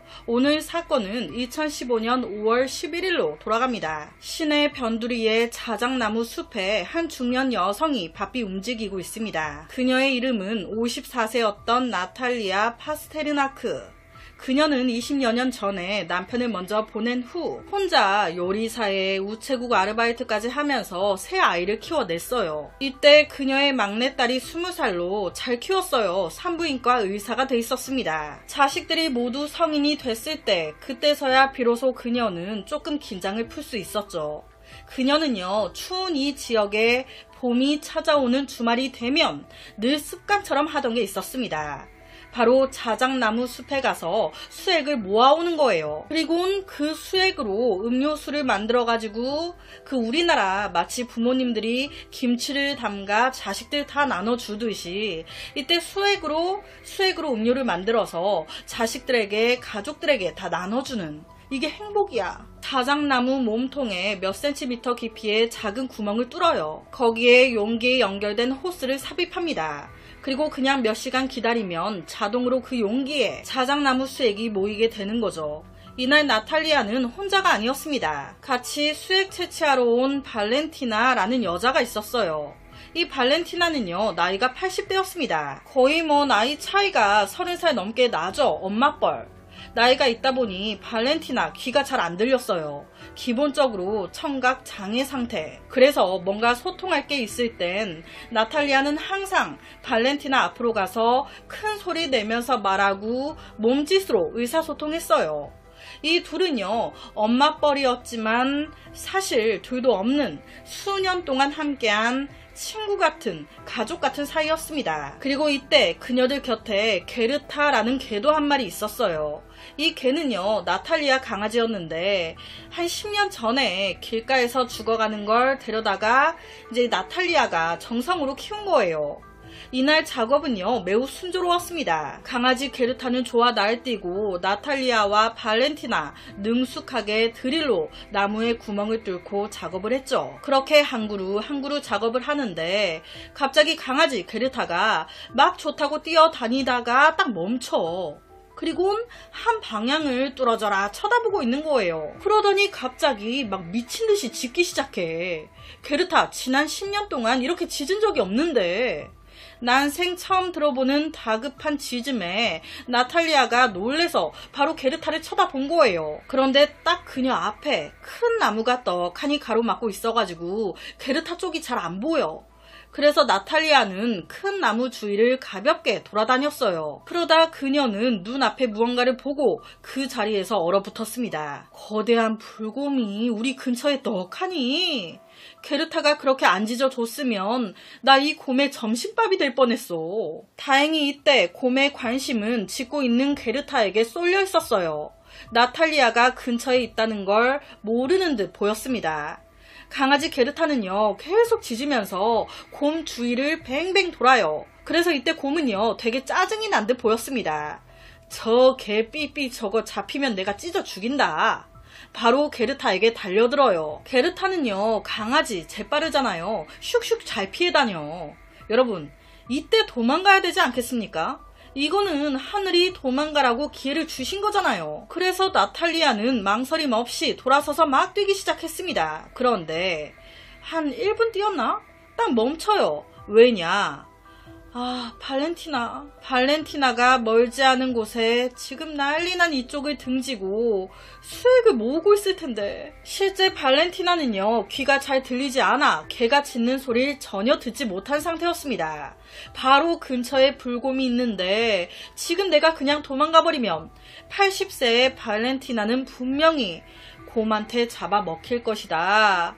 오늘 사건은 이천십오년 오월 십일일로 돌아갑니다. 시내 변두리의 자작나무 숲에 한 중년 여성이 바삐 움직이고 있습니다. 그녀의 이름은 오십사세였던 나탈리아 파스테르나크. 그녀는 이십여 년 전에 남편을 먼저 보낸 후 혼자 요리사에 우체국 아르바이트까지 하면서 새 아이를 키워냈어요. 이때 그녀의 막내딸이 스무 살로 잘 키웠어요. 산부인과 의사가 돼 있었습니다. 자식들이 모두 성인이 됐을 때 그때서야 비로소 그녀는 조금 긴장을 풀 수 있었죠. 그녀는요, 추운 이 지역에 봄이 찾아오는 주말이 되면 늘 습관처럼 하던 게 있었습니다. 바로 자작나무 숲에 가서 수액을 모아오는 거예요. 그리고는 그 수액으로 음료수를 만들어가지고 그 우리나라 마치 부모님들이 김치를 담가 자식들 다 나눠주듯이 이때 수액으로 수액으로 음료를 만들어서 자식들에게 가족들에게 다 나눠주는, 이게 행복이야. 자작나무 몸통에 몇 센티미터 깊이의 작은 구멍을 뚫어요. 거기에 용기에 연결된 호스를 삽입합니다. 그리고 그냥 몇 시간 기다리면 자동으로 그 용기에 자작나무 수액이 모이게 되는 거죠. 이날 나탈리아는 혼자가 아니었습니다. 같이 수액 채취하러 온 발렌티나라는 여자가 있었어요. 이 발렌티나는요, 나이가 팔십 대였습니다. 거의 뭐 나이 차이가 서른 살 넘게 나죠. 엄마뻘. 나이가 있다 보니 발렌티나 귀가 잘 안 들렸어요. 기본적으로 청각 장애 상태. 그래서 뭔가 소통할 게 있을 땐 나탈리아는 항상 발렌티나 앞으로 가서 큰 소리 내면서 말하고 몸짓으로 의사소통했어요. 이 둘은요, 엄마뻘이었지만 사실 둘도 없는 수년 동안 함께한 친구 같은, 가족 같은 사이였습니다. 그리고 이때 그녀들 곁에 게르타라는 개도 한 마리 있었어요. 이 개는요, 나탈리아 강아지였는데 한 십 년 전에 길가에서 죽어가는 걸 데려다가 이제 나탈리아가 정성으로 키운 거예요. 이날 작업은요, 매우 순조로웠습니다. 강아지 게르타는 좋아 날뛰고 나탈리아와 발렌티나 능숙하게 드릴로 나무에 구멍을 뚫고 작업을 했죠. 그렇게 한 그루 한 그루 작업을 하는데 갑자기 강아지 게르타가 막 좋다고 뛰어다니다가 딱 멈춰. 그리고는 한 방향을 뚫어져라 쳐다보고 있는 거예요. 그러더니 갑자기 막 미친듯이 짖기 시작해. 게르타, 지난 십 년 동안 이렇게 짖은 적이 없는데. 난생 처음 들어보는 다급한 짖음에 나탈리아가 놀래서 바로 게르타를 쳐다본 거예요. 그런데 딱 그녀 앞에 큰 나무가 떡하니 가로막고 있어가지고 게르타 쪽이 잘 안 보여. 그래서 나탈리아는 큰 나무 주위를 가볍게 돌아다녔어요. 그러다 그녀는 눈앞에 무언가를 보고 그 자리에서 얼어붙었습니다. 거대한 불곰이 우리 근처에 떡하니. 게르타가 그렇게 안 짖어줬으면 나 이 곰의 점심밥이 될 뻔했어. 다행히 이때 곰의 관심은 짖고 있는 게르타에게 쏠려 있었어요. 나탈리아가 근처에 있다는 걸 모르는 듯 보였습니다. 강아지 게르타는요, 계속 짖으면서 곰 주위를 뱅뱅 돌아요. 그래서 이때 곰은요, 되게 짜증이 난 듯 보였습니다. 저 개 삐삐 저거 잡히면 내가 찢어 죽인다. 바로 게르타에게 달려들어요. 게르타는요, 강아지 재빠르잖아요. 슉슉 잘 피해 다녀. 여러분, 이때 도망가야 되지 않겠습니까? 이거는 하늘이 도망가라고 기회를 주신 거잖아요. 그래서 나탈리아는 망설임 없이 돌아서서 막 뛰기 시작했습니다. 그런데 한 일 분 뛰었나? 딱 멈춰요. 왜냐? 아, 발렌티나. 발렌티나가 멀지 않은 곳에 지금 난리난 이쪽을 등지고 수액을 모으고 있을 텐데. 실제 발렌티나는요, 귀가 잘 들리지 않아 개가 짖는 소리를 전혀 듣지 못한 상태였습니다. 바로 근처에 불곰이 있는데 지금 내가 그냥 도망가버리면 팔십 세의 발렌티나는 분명히 곰한테 잡아먹힐 것이다.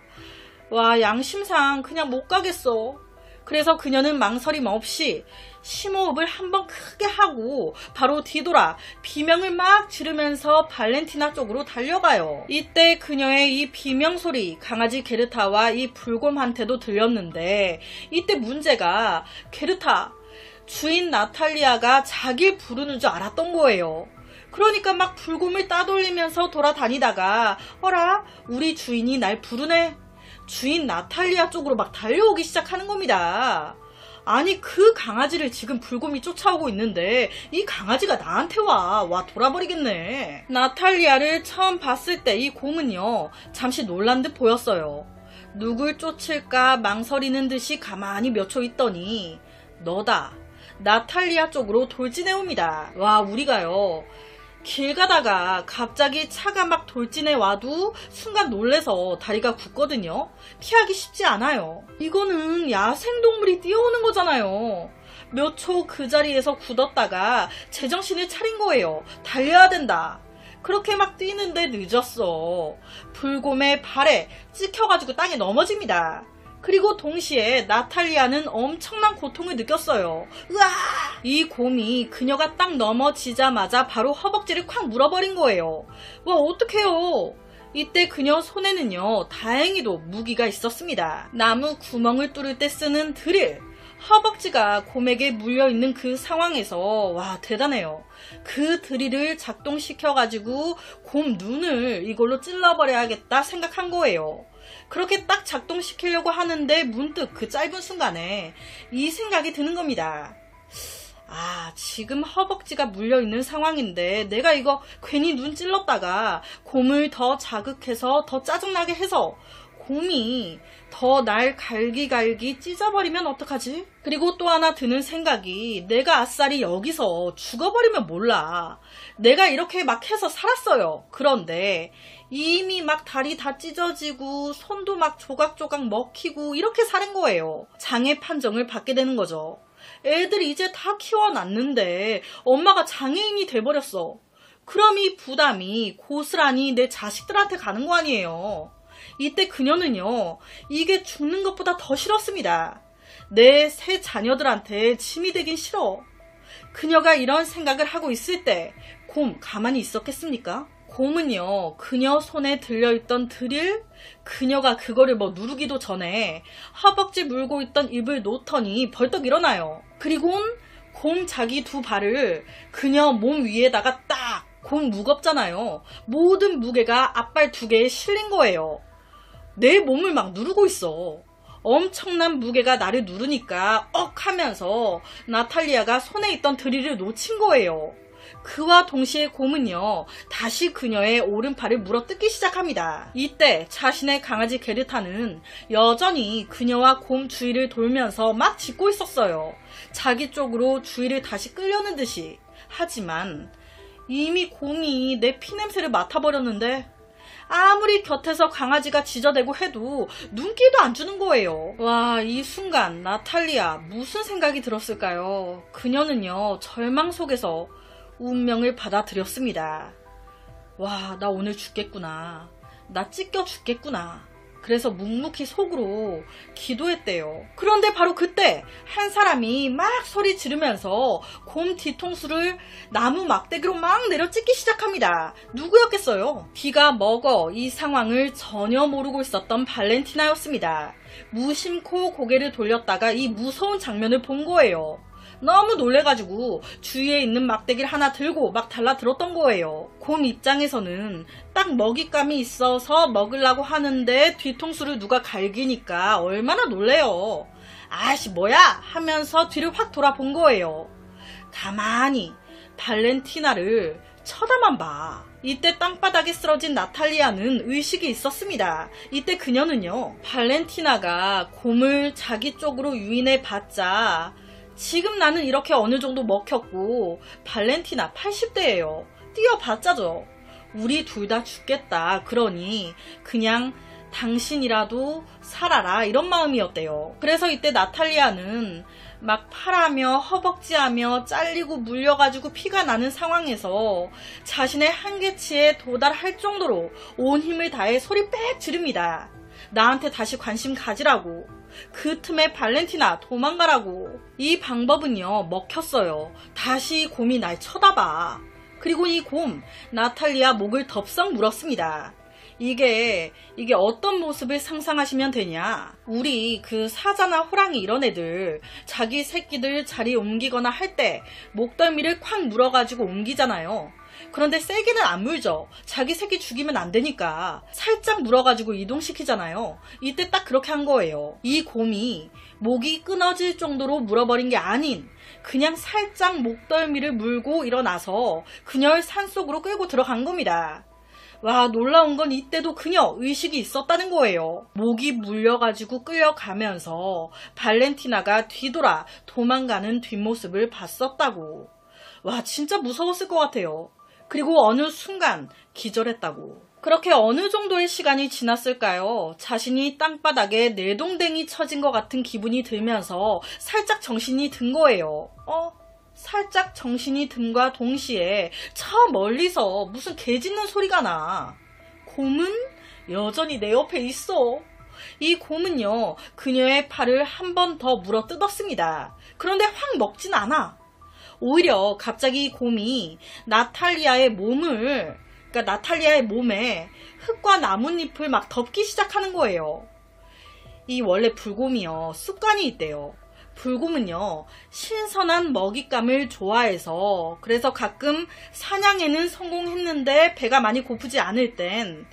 와, 양심상 그냥 못 가겠어. 그래서 그녀는 망설임 없이 심호흡을 한번 크게 하고 바로 뒤돌아 비명을 막 지르면서 발렌티나 쪽으로 달려가요. 이때 그녀의 이 비명 소리 강아지 게르타와 이 불곰한테도 들렸는데 이때 문제가 게르타, 주인 나탈리아가 자기를 부르는 줄 알았던 거예요. 그러니까 막 불곰을 따돌리면서 돌아다니다가 어라? 우리 주인이 날 부르네? 주인 나탈리아 쪽으로 막 달려오기 시작하는 겁니다. 아니 그 강아지를 지금 불곰이 쫓아오고 있는데 이 강아지가 나한테 와. 와 돌아버리겠네. 나탈리아를 처음 봤을 때 이 곰은요 잠시 놀란 듯 보였어요. 누굴 쫓을까 망설이는 듯이 가만히 몇 초 있더니 너다. 나탈리아 쪽으로 돌진해 옵니다. 와 우리가요 길 가다가 갑자기 차가 막 돌진해 와도 순간 놀래서 다리가 굳거든요. 피하기 쉽지 않아요. 이거는 야생동물이 뛰어오는 거잖아요. 몇 초 그 자리에서 굳었다가 제정신을 차린 거예요. 달려야 된다. 그렇게 막 뛰는데 늦었어. 불곰의 발에 찍혀가지고 땅에 넘어집니다. 그리고 동시에 나탈리아는 엄청난 고통을 느꼈어요. 으아! 이 곰이 그녀가 딱 넘어지자마자 바로 허벅지를 콱 물어버린 거예요. 와 어떡해요. 이때 그녀 손에는요 다행히도 무기가 있었습니다. 나무 구멍을 뚫을 때 쓰는 드릴. 허벅지가 곰에게 물려있는 그 상황에서 와 대단해요. 그 드릴을 작동시켜가지고 곰 눈을 이걸로 찔러버려야겠다 생각한 거예요. 그렇게 딱 작동시키려고 하는데 문득 그 짧은 순간에 이 생각이 드는 겁니다. 아 지금 허벅지가 물려있는 상황인데 내가 이거 괜히 눈 찔렀다가 곰을 더 자극해서 더 짜증나게 해서 곰이 더 날 갈기갈기 찢어버리면 어떡하지? 그리고 또 하나 드는 생각이 내가 아싸리 여기서 죽어버리면 몰라. 내가 이렇게 막 해서 살았어요. 그런데 이미 막 다리 다 찢어지고 손도 막 조각조각 먹히고 이렇게 사는 거예요. 장애 판정을 받게 되는 거죠. 애들 이제 다 키워놨는데 엄마가 장애인이 돼버렸어. 그럼 이 부담이 고스란히 내 자식들한테 가는 거 아니에요. 이때 그녀는요 이게 죽는 것보다 더 싫었습니다. 내 세 자녀들한테 짐이 되긴 싫어. 그녀가 이런 생각을 하고 있을 때 곰 가만히 있었겠습니까? 곰은요 그녀 손에 들려있던 드릴, 그녀가 그거를 뭐 누르기도 전에 허벅지 물고 있던 입을 놓더니 벌떡 일어나요. 그리곤 곰 자기 두 발을 그녀 몸 위에다가 딱. 곰 무겁잖아요. 모든 무게가 앞발 두 개에 실린 거예요. 내 몸을 막 누르고 있어. 엄청난 무게가 나를 누르니까 억 하면서 나탈리아가 손에 있던 드릴을 놓친 거예요. 그와 동시에 곰은요 다시 그녀의 오른팔을 물어뜯기 시작합니다. 이때 자신의 강아지 게르타는 여전히 그녀와 곰 주위를 돌면서 막 짖고 있었어요. 자기 쪽으로 주위를 다시 끌려는 듯이. 하지만 이미 곰이 내 피냄새를 맡아버렸는데 아무리 곁에서 강아지가 짖어대고 해도 눈길도 안 주는 거예요. 와, 이 순간 나탈리아 무슨 생각이 들었을까요? 그녀는요 절망 속에서 운명을 받아들였습니다. 와, 나 오늘 죽겠구나. 나 찢겨 죽겠구나. 그래서 묵묵히 속으로 기도했대요. 그런데 바로 그때 한 사람이 막 소리 지르면서 곰 뒤통수를 나무 막대기로 막 내려 찢기 시작합니다. 누구였겠어요? 귀가 먹어 이 상황을 전혀 모르고 있었던 발렌티나였습니다. 무심코 고개를 돌렸다가 이 무서운 장면을 본 거예요. 너무 놀래가지고 주위에 있는 막대기를 하나 들고 막 달라들었던 거예요. 곰 입장에서는 딱 먹잇감이 있어서 먹으려고 하는데 뒤통수를 누가 갈기니까 얼마나 놀래요. 아씨 뭐야 하면서 뒤를 확 돌아본 거예요. 가만히 발렌티나를 쳐다만 봐. 이때 땅바닥에 쓰러진 나탈리아는 의식이 있었습니다. 이때 그녀는요 발렌티나가 곰을 자기 쪽으로 유인해 봤자 지금 나는 이렇게 어느 정도 먹혔고 발렌티나 팔십 대예요. 뛰어봤자죠. 우리 둘 다 죽겠다. 그러니 그냥 당신이라도 살아라 이런 마음이었대요. 그래서 이때 나탈리아는 막 팔하며 허벅지하며 잘리고 물려가지고 피가 나는 상황에서 자신의 한계치에 도달할 정도로 온 힘을 다해 소리 빽 지릅니다. 나한테 다시 관심 가지라고. 그 틈에 발렌티나 도망가라고. 이 방법은요 먹혔어요. 다시 곰이 날 쳐다봐. 그리고 이 곰 나탈리아 목을 덥석 물었습니다. 이게 이게 어떤 모습을 상상하시면 되냐. 우리 그 사자나 호랑이 이런 애들 자기 새끼들 자리 옮기거나 할 때 목덜미를 콱 물어가지고 옮기잖아요. 그런데 세게는 안 물죠. 자기 새끼 죽이면 안 되니까 살짝 물어가지고 이동시키잖아요. 이때 딱 그렇게 한 거예요. 이 곰이 목이 끊어질 정도로 물어버린 게 아닌 그냥 살짝 목덜미를 물고 일어나서 그녀를 산속으로 끌고 들어간 겁니다. 와, 놀라운 건 이때도 그녀 의식이 있었다는 거예요. 목이 물려가지고 끌려가면서 발렌티나가 뒤돌아 도망가는 뒷모습을 봤었다고. 와, 진짜 무서웠을 것 같아요. 그리고 어느 순간 기절했다고. 그렇게 어느 정도의 시간이 지났을까요? 자신이 땅바닥에 내동댕이 쳐진 것 같은 기분이 들면서 살짝 정신이 든 거예요. 어? 살짝 정신이 든과 동시에 저 멀리서 무슨 개 짖는 소리가 나. 곰은 여전히 내 옆에 있어. 이 곰은요, 그녀의 팔을 한 번 더 물어 뜯었습니다. 그런데 확 먹진 않아. 오히려 갑자기 이 곰이 나탈리아의 몸을, 그러니까 나탈리아의 몸에 흙과 나뭇잎을 막 덮기 시작하는 거예요. 이 원래 불곰이요, 습관이 있대요. 불곰은요, 신선한 먹잇감을 좋아해서 그래서 가끔 사냥에는 성공했는데 배가 많이 고프지 않을 땐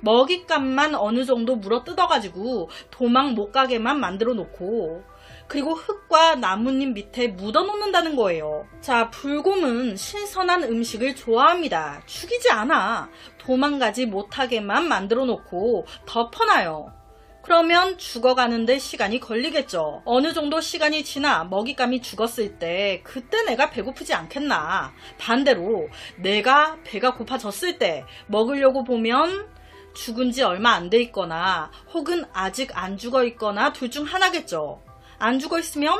먹잇감만 어느 정도 물어 뜯어가지고 도망 못 가게만 만들어 놓고 그리고 흙과 나뭇잎 밑에 묻어 놓는다는 거예요. 자, 불곰은 신선한 음식을 좋아합니다. 죽이지 않아. 도망가지 못하게만 만들어 놓고 덮어놔요. 그러면 죽어가는데 시간이 걸리겠죠. 어느 정도 시간이 지나 먹잇감이 죽었을 때 그때 내가 배고프지 않겠나. 반대로 내가 배가 고파졌을 때 먹으려고 보면 죽은 지 얼마 안 돼 있거나 혹은 아직 안 죽어 있거나 둘 중 하나겠죠. 안 죽어 있으면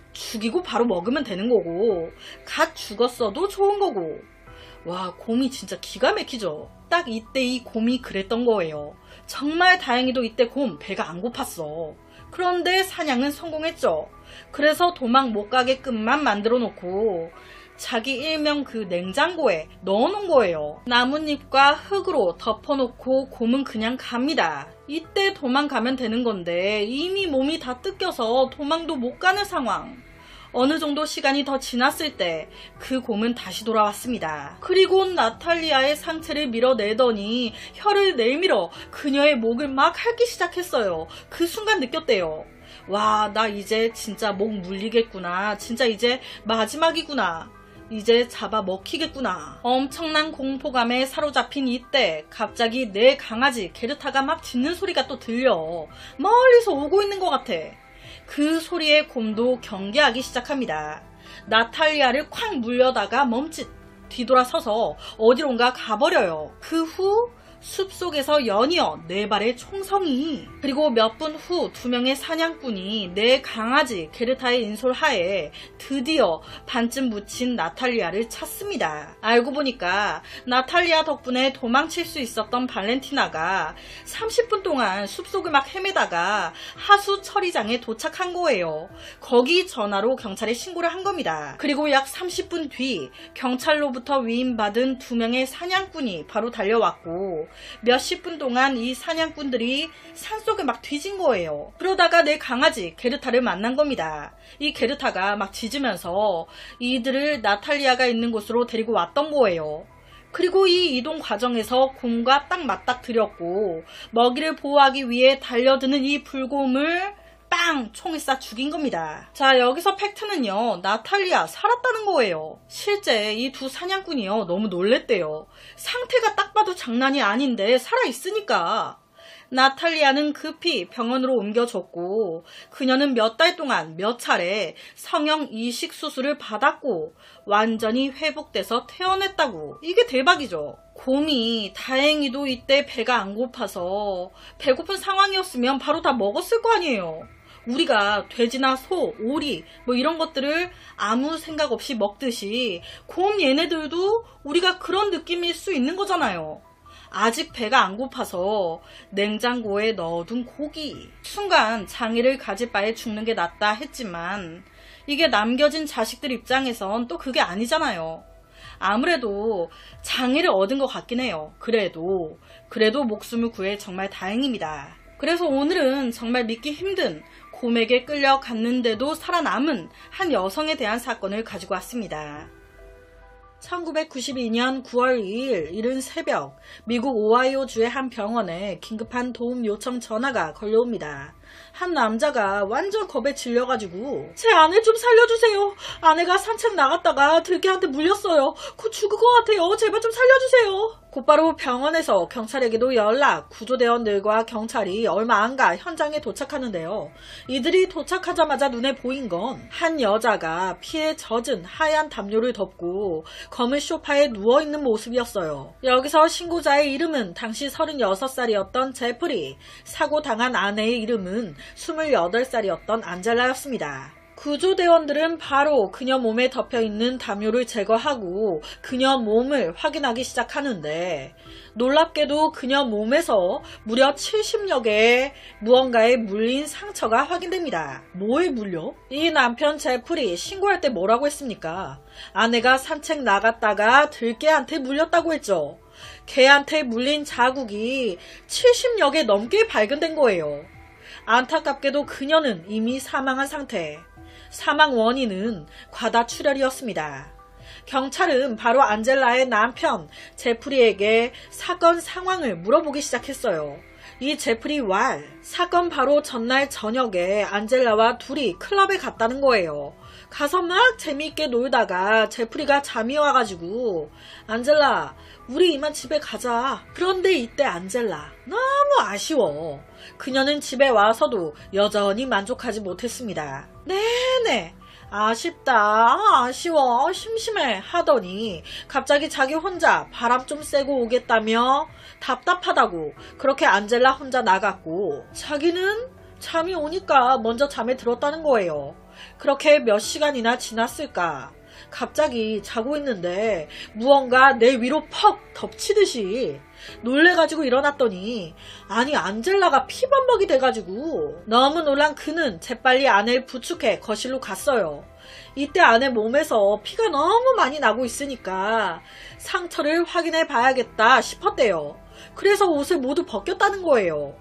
죽이고 바로 먹으면 되는 거고 갓 죽었어도 좋은 거고. 와, 곰이 진짜 기가 막히죠. 딱 이때 이 곰이 그랬던 거예요. 정말 다행히도 이때 곰 배가 안 고팠어. 그런데 사냥은 성공했죠. 그래서 도망 못 가게끔만 만들어 놓고 자기 일명 그 냉장고에 넣어 놓은 거예요. 나뭇잎과 흙으로 덮어놓고 곰은 그냥 갑니다. 이때 도망가면 되는 건데 이미 몸이 다 뜯겨서 도망도 못 가는 상황. 어느 정도 시간이 더 지났을 때 그 곰은 다시 돌아왔습니다. 그리고 나탈리아의 상체를 밀어내더니 혀를 내밀어 그녀의 목을 막 핥기 시작했어요. 그 순간 느꼈대요. 와, 나 이제 진짜 목 물리겠구나. 진짜 이제 마지막이구나. 이제 잡아 먹히겠구나. 엄청난 공포감에 사로잡힌 이때 갑자기 내 강아지 게르타가 막 짖는 소리가 또 들려. 멀리서 오고 있는 것 같아. 그 소리에 곰도 경계하기 시작합니다. 나탈리아를 콱 물려다가 멈칫 뒤돌아서서 어디론가 가버려요. 그 후 숲속에서 연이어 네 발의 총성이. 그리고 몇 분 후 두 명의 사냥꾼이 내 강아지 게르타의 인솔하에 드디어 반쯤 묻힌 나탈리아를 찾습니다. 알고 보니까 나탈리아 덕분에 도망칠 수 있었던 발렌티나가 삼십 분 동안 숲속을 막 헤매다가 하수 처리장에 도착한 거예요. 거기 전화로 경찰에 신고를 한 겁니다. 그리고 약 삼십 분 뒤 경찰로부터 위임받은 두 명의 사냥꾼이 바로 달려왔고 몇십 분 동안 이 사냥꾼들이 산속에 막 뒤진 거예요. 그러다가 내 강아지 게르타를 만난 겁니다. 이 게르타가 막 짖으면서 이들을 나탈리아가 있는 곳으로 데리고 왔던 거예요. 그리고 이 이동 과정에서 곰과 딱 맞닥뜨렸고 먹이를 보호하기 위해 달려드는 이 불곰을 빵! 총을 쏴 죽인 겁니다. 자, 여기서 팩트는요, 나탈리아 살았다는 거예요. 실제 이 두 사냥꾼이요, 너무 놀랬대요. 상태가 딱 봐도 장난이 아닌데 살아있으니까. 나탈리아는 급히 병원으로 옮겨졌고 그녀는 몇 달 동안 몇 차례 성형 이식 수술을 받았고 완전히 회복돼서 퇴원했다고. 이게 대박이죠. 곰이 다행히도 이때 배가 안 고파서 배고픈 상황이었으면 바로 다 먹었을 거 아니에요. 우리가 돼지나 소, 오리 뭐 이런 것들을 아무 생각 없이 먹듯이 곰 얘네들도 우리가 그런 느낌일 수 있는 거잖아요. 아직 배가 안 고파서 냉장고에 넣어둔 고기. 순간 장애를 가질 바에 죽는 게 낫다 했지만 이게 남겨진 자식들 입장에선 또 그게 아니잖아요. 아무래도 장애를 얻은 것 같긴 해요. 그래도 그래도 목숨을 구해 정말 다행입니다. 그래서 오늘은 정말 믿기 힘든 곰에게 끌려갔는데도 살아남은 한 여성에 대한 사건을 가지고 왔습니다. 천구백구십이 년 구월 이일 이른 새벽 미국 오하이오주의 한 병원에 긴급한 도움 요청 전화가 걸려옵니다. 한 남자가 완전 겁에 질려가지고 제 아내 좀 살려주세요. 아내가 산책 나갔다가 들개한테 물렸어요. 곧 죽을 것 같아요. 제발 좀 살려주세요. 곧바로 병원에서 경찰에게도 연락, 구조대원들과 경찰이 얼마 안 가 현장에 도착하는데요. 이들이 도착하자마자 눈에 보인 건 한 여자가 피에 젖은 하얀 담요를 덮고 검은 소파에 누워있는 모습이었어요. 여기서 신고자의 이름은 당시 서른여섯 살이었던 제프리, 사고당한 아내의 이름은 스물여덟 살이었던 안젤라였습니다. 구조대원들은 바로 그녀 몸에 덮여있는 담요를 제거하고 그녀 몸을 확인하기 시작하는데 놀랍게도 그녀 몸에서 무려 칠십여 개의 무언가에 물린 상처가 확인됩니다. 뭐에 물려? 이 남편 제프리 신고할 때 뭐라고 했습니까? 아내가 산책 나갔다가 들개한테 물렸다고 했죠. 개한테 물린 자국이 칠십여 개 넘게 발견된 거예요. 안타깝게도 그녀는 이미 사망한 상태. 사망 원인은 과다출혈이었습니다. 경찰은 바로 안젤라의 남편 제프리에게 사건 상황을 물어보기 시작했어요. 이 제프리 왈, 사건 바로 전날 저녁에 안젤라와 둘이 클럽에 갔다는 거예요. 가서 막 재미있게 놀다가 제프리가 잠이 와가지고 안젤라, 우리 이만 집에 가자. 그런데 이때 안젤라 너무 아쉬워. 그녀는 집에 와서도 여전히 만족하지 못했습니다. 네네, 아쉽다, 아, 아쉬워, 심심해 하더니 갑자기 자기 혼자 바람 좀 쐬고 오겠다며 답답하다고 그렇게 안젤라 혼자 나갔고 자기는 잠이 오니까 먼저 잠에 들었다는 거예요. 그렇게 몇 시간이나 지났을까? 갑자기 자고 있는데 무언가 내 위로 퍽 덮치듯이 놀래가지고 일어났더니 아니 안젤라가 피범벅이 돼가지고 너무 놀란 그는 재빨리 아내를 부축해 거실로 갔어요. 이때 아내 몸에서 피가 너무 많이 나고 있으니까 상처를 확인해 봐야겠다 싶었대요. 그래서 옷을 모두 벗겼다는 거예요.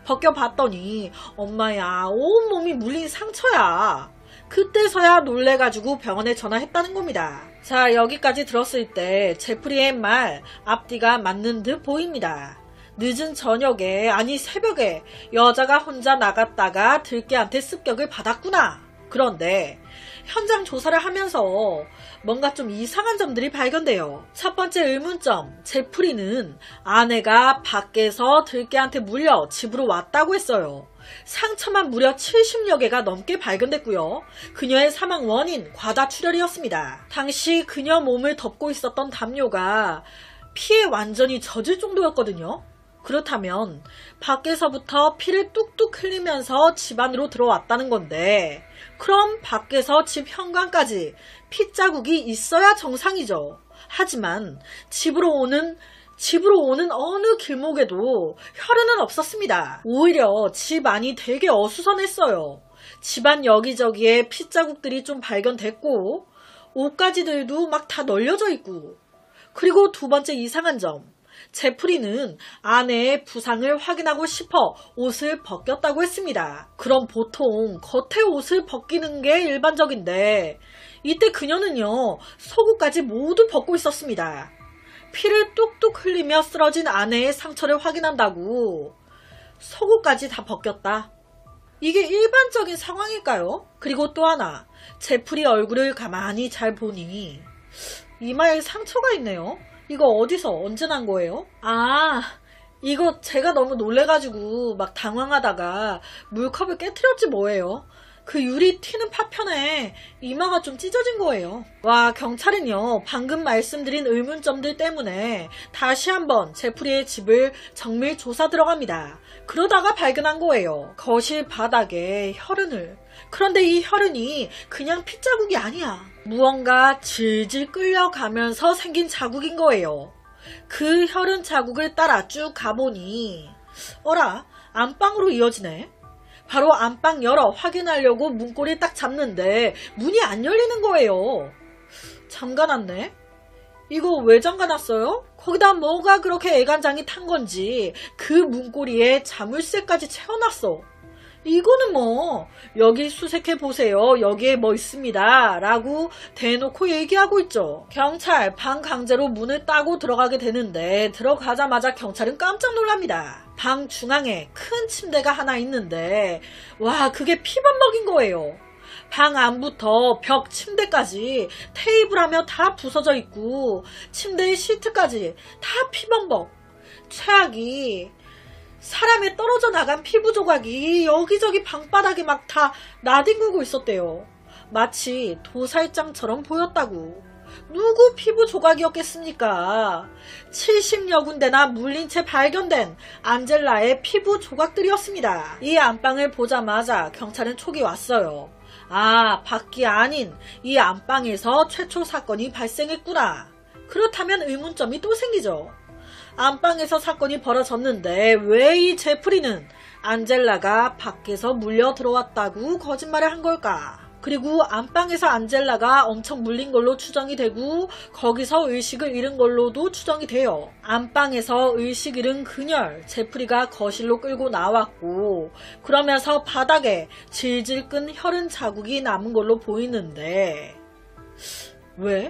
벗겨봤더니 엄마야, 온몸이 물린 상처야. 그때서야 놀래가지고 병원에 전화했다는 겁니다. 자, 여기까지 들었을 때 제프리의 말 앞뒤가 맞는 듯 보입니다. 늦은 저녁에, 아니 새벽에 여자가 혼자 나갔다가 들개한테 습격을 받았구나. 그런데 현장 조사를 하면서 뭔가 좀 이상한 점들이 발견돼요. 첫 번째 의문점, 제프리는 아내가 밖에서 들개한테 물려 집으로 왔다고 했어요. 상처만 무려 칠십여 개가 넘게 발견됐고요. 그녀의 사망 원인 과다출혈이었습니다. 당시 그녀 몸을 덮고 있었던 담요가 피에 완전히 젖을 정도였거든요. 그렇다면 밖에서부터 피를 뚝뚝 흘리면서 집 안으로 들어왔다는 건데 그럼 밖에서 집 현관까지 핏자국이 있어야 정상이죠. 하지만 집으로 오는 집으로 오는 어느 길목에도 혈흔은 없었습니다. 오히려 집 안이 되게 어수선했어요. 집안 여기저기에 핏자국들이 좀 발견됐고 옷가지들도 막 다 널려져 있고 그리고 두 번째 이상한 점, 제프리는 아내의 부상을 확인하고 싶어 옷을 벗겼다고 했습니다. 그럼 보통 겉에 옷을 벗기는 게 일반적인데 이때 그녀는요 속옷까지 모두 벗고 있었습니다. 피를 뚝뚝 흘리며 쓰러진 아내의 상처를 확인한다고 속옷까지 다 벗겼다. 이게 일반적인 상황일까요? 그리고 또 하나, 제프리 얼굴을 가만히 잘 보니 이마에 상처가 있네요. 이거 어디서 언제 난 거예요? 아, 이거 제가 너무 놀래가지고 막 당황하다가 물컵을 깨트렸지 뭐예요. 그 유리 튀는 파편에 이마가 좀 찢어진 거예요. 와, 경찰은요 방금 말씀드린 의문점들 때문에 다시 한번 제프리의 집을 정밀 조사 들어갑니다. 그러다가 발견한 거예요. 거실 바닥에 혈흔을. 그런데 이 혈흔이 그냥 핏자국이 아니야. 무언가 질질 끌려가면서 생긴 자국인 거예요. 그 혈흔 자국을 따라 쭉 가보니 어라, 안방으로 이어지네. 바로 안방 열어 확인하려고 문고리 딱 잡는데 문이 안 열리는 거예요. 잠가놨네? 이거 왜 잠가놨어요? 거기다 뭐가 그렇게 애간장이 탄 건지 그 문고리에 자물쇠까지 채워놨어. 이거는 뭐 여기 수색해보세요. 여기에 뭐 있습니다. 라고 대놓고 얘기하고 있죠. 경찰 방 강제로 문을 따고 들어가게 되는데 들어가자마자 경찰은 깜짝 놀랍니다. 방 중앙에 큰 침대가 하나 있는데 와 그게 피범벅인 거예요. 방 안부터 벽 침대까지 테이블하며 다 부서져 있고 침대의 시트까지 다 피범벅. 최악이 사람의 떨어져 나간 피부 조각이 여기저기 방바닥에 막 다 나뒹굴고 있었대요. 마치 도살장처럼 보였다고. 누구 피부 조각이었겠습니까? 칠십여 군데나 물린 채 발견된 안젤라의 피부 조각들이었습니다. 이 안방을 보자마자 경찰은 촉이 왔어요. 아, 밖이 아닌 이 안방에서 최초 사건이 발생했구나. 그렇다면 의문점이 또 생기죠. 안방에서 사건이 벌어졌는데 왜 이 제프리는 안젤라가 밖에서 물려 들어왔다고 거짓말을 한 걸까? 그리고 안방에서 안젤라가 엄청 물린 걸로 추정이 되고 거기서 의식을 잃은 걸로도 추정이 돼요. 안방에서 의식 잃은 그녀를 제프리가 거실로 끌고 나왔고 그러면서 바닥에 질질 끈 혈흔 자국이 남은 걸로 보이는데 왜?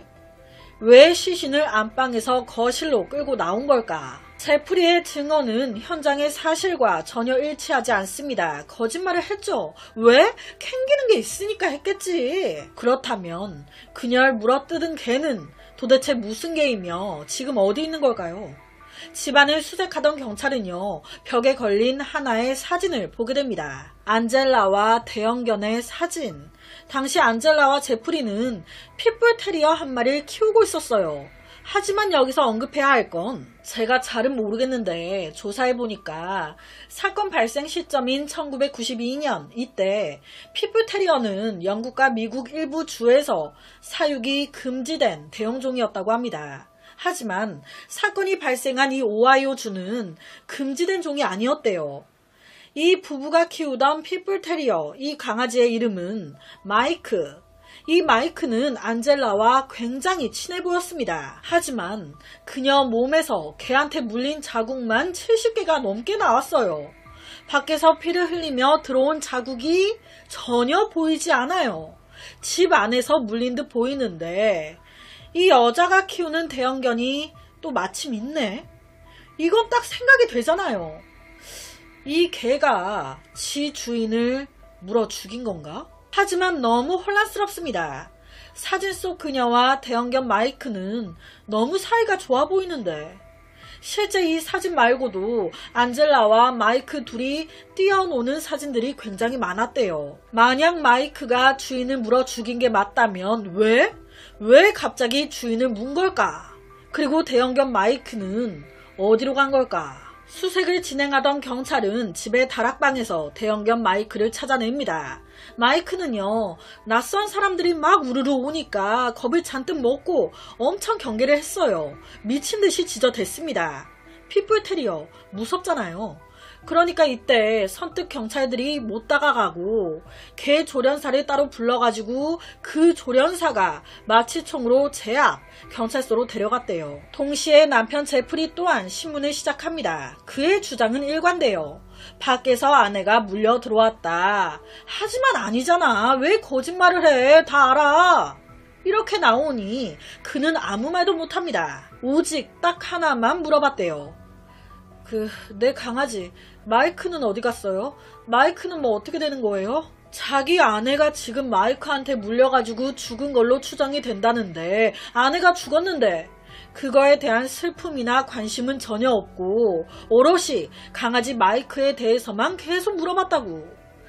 왜 시신을 안방에서 거실로 끌고 나온 걸까? 제프리의 증언은 현장의 사실과 전혀 일치하지 않습니다. 거짓말을 했죠. 왜? 캥기는 게 있으니까 했겠지. 그렇다면 그녀를 물어뜯은 개는 도대체 무슨 개이며 지금 어디 있는 걸까요? 집안을 수색하던 경찰은요, 벽에 걸린 하나의 사진을 보게 됩니다. 안젤라와 대형견의 사진. 당시 안젤라와 제프리는 핏불 테리어 한 마리를 키우고 있었어요. 하지만 여기서 언급해야 할 건 제가 잘은 모르겠는데 조사해보니까 사건 발생 시점인 천구백구십이 년 이때 핏불 테리어는 영국과 미국 일부 주에서 사육이 금지된 대형종이었다고 합니다. 하지만 사건이 발생한 이 오하이오주는 금지된 종이 아니었대요. 이 부부가 키우던 핏불 테리어, 이 강아지의 이름은 마이크. 이 마이크는 안젤라와 굉장히 친해 보였습니다. 하지만 그녀 몸에서 개한테 물린 자국만 칠십 개가 넘게 나왔어요. 밖에서 피를 흘리며 들어온 자국이 전혀 보이지 않아요. 집 안에서 물린 듯 보이는데 이 여자가 키우는 대형견이 또 마침 있네. 이건 딱 생각이 되잖아요. 이 개가 지 주인을 물어 죽인 건가? 하지만 너무 혼란스럽습니다. 사진 속 그녀와 대형견 마이크는 너무 사이가 좋아 보이는데 실제 이 사진 말고도 안젤라와 마이크 둘이 뛰어노는 사진들이 굉장히 많았대요. 만약 마이크가 주인을 물어 죽인 게 맞다면 왜? 왜 갑자기 주인을 문 걸까? 그리고 대형견 마이크는 어디로 간 걸까? 수색을 진행하던 경찰은 집의 다락방에서 대형견 마이크를 찾아냅니다. 마이크는요, 낯선 사람들이 막 우르르 오니까 겁을 잔뜩 먹고 엄청 경계를 했어요. 미친 듯이 짖어댔습니다. 핏불 테리어 무섭잖아요. 그러니까 이때 선뜻 경찰들이 못 다가가고 개 조련사를 따로 불러가지고 그 조련사가 마취총으로 제압, 경찰서로 데려갔대요. 동시에 남편 제프리 또한 신문을 시작합니다. 그의 주장은 일관돼요. 밖에서 아내가 물려 들어왔다. 하지만 아니잖아. 왜 거짓말을 해? 다 알아. 이렇게 나오니 그는 아무 말도 못합니다. 오직 딱 하나만 물어봤대요. 그, 내 강아지 마이크는 어디 갔어요? 마이크는 뭐 어떻게 되는 거예요? 자기 아내가 지금 마이크한테 물려가지고 죽은 걸로 추정이 된다는데 아내가 죽었는데 그거에 대한 슬픔이나 관심은 전혀 없고 오롯이 강아지 마이크에 대해서만 계속 물어봤다고.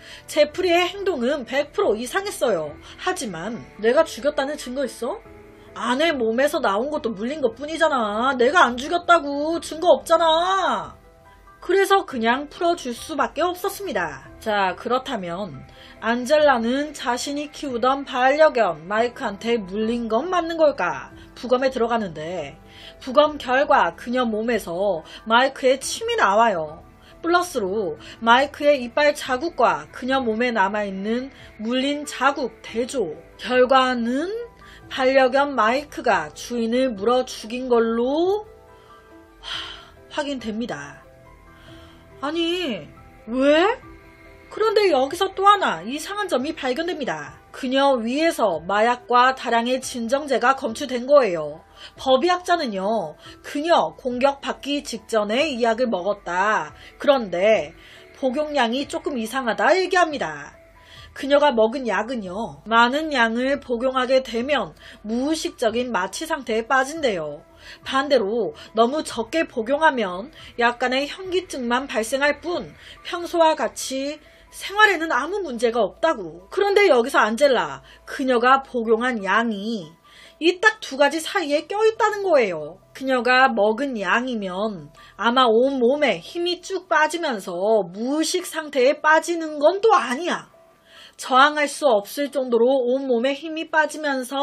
제프리의 행동은 백 퍼센트 이상했어요. 하지만 내가 죽였다는 증거 있어? 아내 몸에서 나온 것도 물린 것 뿐이잖아. 내가 안 죽였다고. 증거 없잖아. 그래서 그냥 풀어줄 수밖에 없었습니다. 자, 그렇다면 안젤라는 자신이 키우던 반려견 마이크한테 물린 건 맞는 걸까? 부검에 들어가는데 부검 결과 그녀 몸에서 마이크의 침이 나와요. 플러스로 마이크의 이빨 자국과 그녀 몸에 남아있는 물린 자국 대조. 결과는 반려견 마이크가 주인을 물어 죽인 걸로 하, 확인됩니다. 아니, 왜? 그런데 여기서 또 하나 이상한 점이 발견됩니다. 그녀 위에서 마약과 다량의 진정제가 검출된 거예요. 법의학자는요, 그녀 공격받기 직전에 이 약을 먹었다. 그런데 복용량이 조금 이상하다 얘기합니다. 그녀가 먹은 약은요, 많은 양을 복용하게 되면 무의식적인 마취 상태에 빠진대요. 반대로 너무 적게 복용하면 약간의 현기증만 발생할 뿐 평소와 같이 생활에는 아무 문제가 없다고. 그런데 여기서 안젤라, 그녀가 복용한 양이 이 딱 두 가지 사이에 껴있다는 거예요. 그녀가 먹은 양이면 아마 온몸에 힘이 쭉 빠지면서 무의식 상태에 빠지는 건 또 아니야. 저항할 수 없을 정도로 온몸에 힘이 빠지면서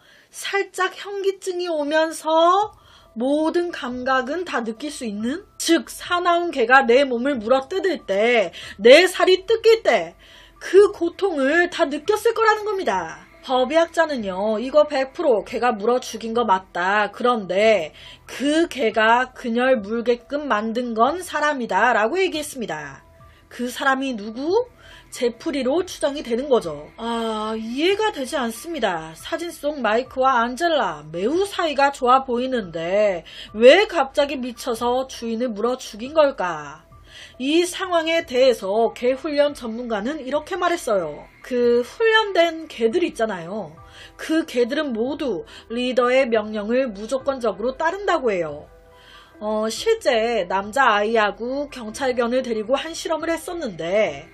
살짝 현기증이 오면서 모든 감각은 다 느낄 수 있는? 즉 사나운 개가 내 몸을 물어뜯을 때, 내 살이 뜯길 때 그 고통을 다 느꼈을 거라는 겁니다. 법의학자는요, 이거 백 퍼센트 개가 물어 죽인 거 맞다. 그런데 그 개가 그녀를 물게끔 만든 건 사람이다 라고 얘기했습니다. 그 사람이 누구? 제프리로 추정이 되는 거죠. 아, 이해가 되지 않습니다. 사진 속 마이크와 안젤라 매우 사이가 좋아 보이는데 왜 갑자기 미쳐서 주인을 물어 죽인 걸까? 이 상황에 대해서 개 훈련 전문가는 이렇게 말했어요. 그 훈련된 개들 있잖아요. 그 개들은 모두 리더의 명령을 무조건적으로 따른다고 해요. 어, 실제 남자아이하고 경찰견을 데리고 한 실험을 했었는데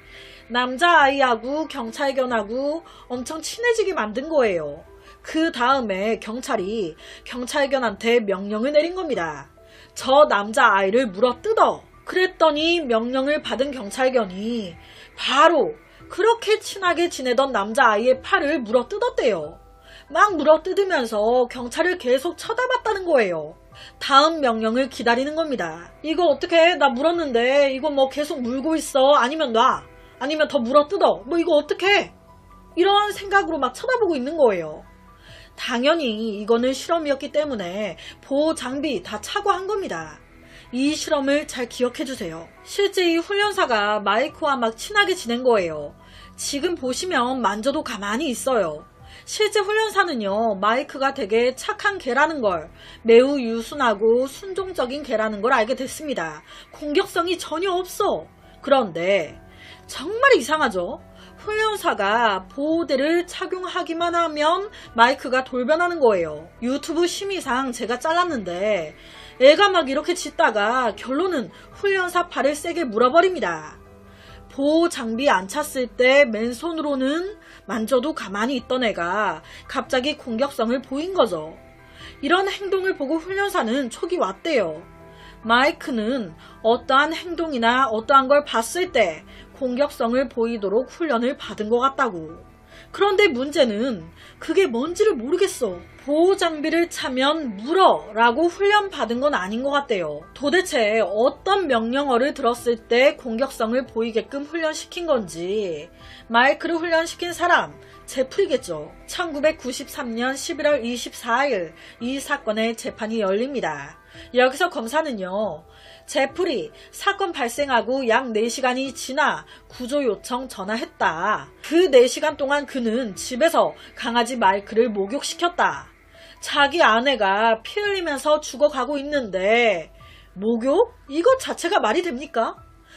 남자아이하고 경찰견하고 엄청 친해지게 만든 거예요. 그 다음에 경찰이 경찰견한테 명령을 내린 겁니다. 저 남자아이를 물어뜯어. 그랬더니 명령을 받은 경찰견이 바로 그렇게 친하게 지내던 남자아이의 팔을 물어뜯었대요. 막 물어뜯으면서 경찰을 계속 쳐다봤다는 거예요. 다음 명령을 기다리는 겁니다. 이거 어떡해? 나 물었는데 이거 뭐 계속 물고 있어. 아니면 놔. 아니면 더 물어뜯어. 뭐 이거 어떡해? 이런 생각으로 막 쳐다보고 있는 거예요. 당연히 이거는 실험이었기 때문에 보호 장비 다 차고 한 겁니다. 이 실험을 잘 기억해 주세요. 실제 이 훈련사가 마이크와 막 친하게 지낸 거예요. 지금 보시면 만져도 가만히 있어요. 실제 훈련사는요, 마이크가 되게 착한 개라는 걸, 매우 유순하고 순종적인 개라는 걸 알게 됐습니다. 공격성이 전혀 없어. 그런데 정말 이상하죠? 훈련사가 보호대를 착용하기만 하면 마이크가 돌변하는 거예요. 유튜브 심의상 제가 잘랐는데 애가 막 이렇게 짖다가 결론은 훈련사 팔을 세게 물어버립니다. 보호 장비 안 찼을 때 맨손으로는 만져도 가만히 있던 애가 갑자기 공격성을 보인 거죠. 이런 행동을 보고 훈련사는 촉이 왔대요. 마이크는 어떠한 행동이나 어떠한 걸 봤을 때 공격성을 보이도록 훈련을 받은 것 같다고. 그런데 문제는 그게 뭔지를 모르겠어. 보호장비를 차면 물어 라고 훈련받은 건 아닌 것 같대요. 도대체 어떤 명령어를 들었을 때 공격성을 보이게끔 훈련시킨 건지. 마이크를 훈련시킨 사람 제프리겠죠. 천구백구십삼 년 십일월 이십사일 이 사건의 재판이 열립니다. 여기서 검사는요, 제프리 사건 발생하고 약 네 시간이 지나 구조 요청 전화했다. 그 네 시간 동안 그는 집에서 강아지 마이크를 목욕시켰다. 자기 아내가 피 흘리면서 죽어가고 있는데 목욕? 이것 자체가 말이 됩니까?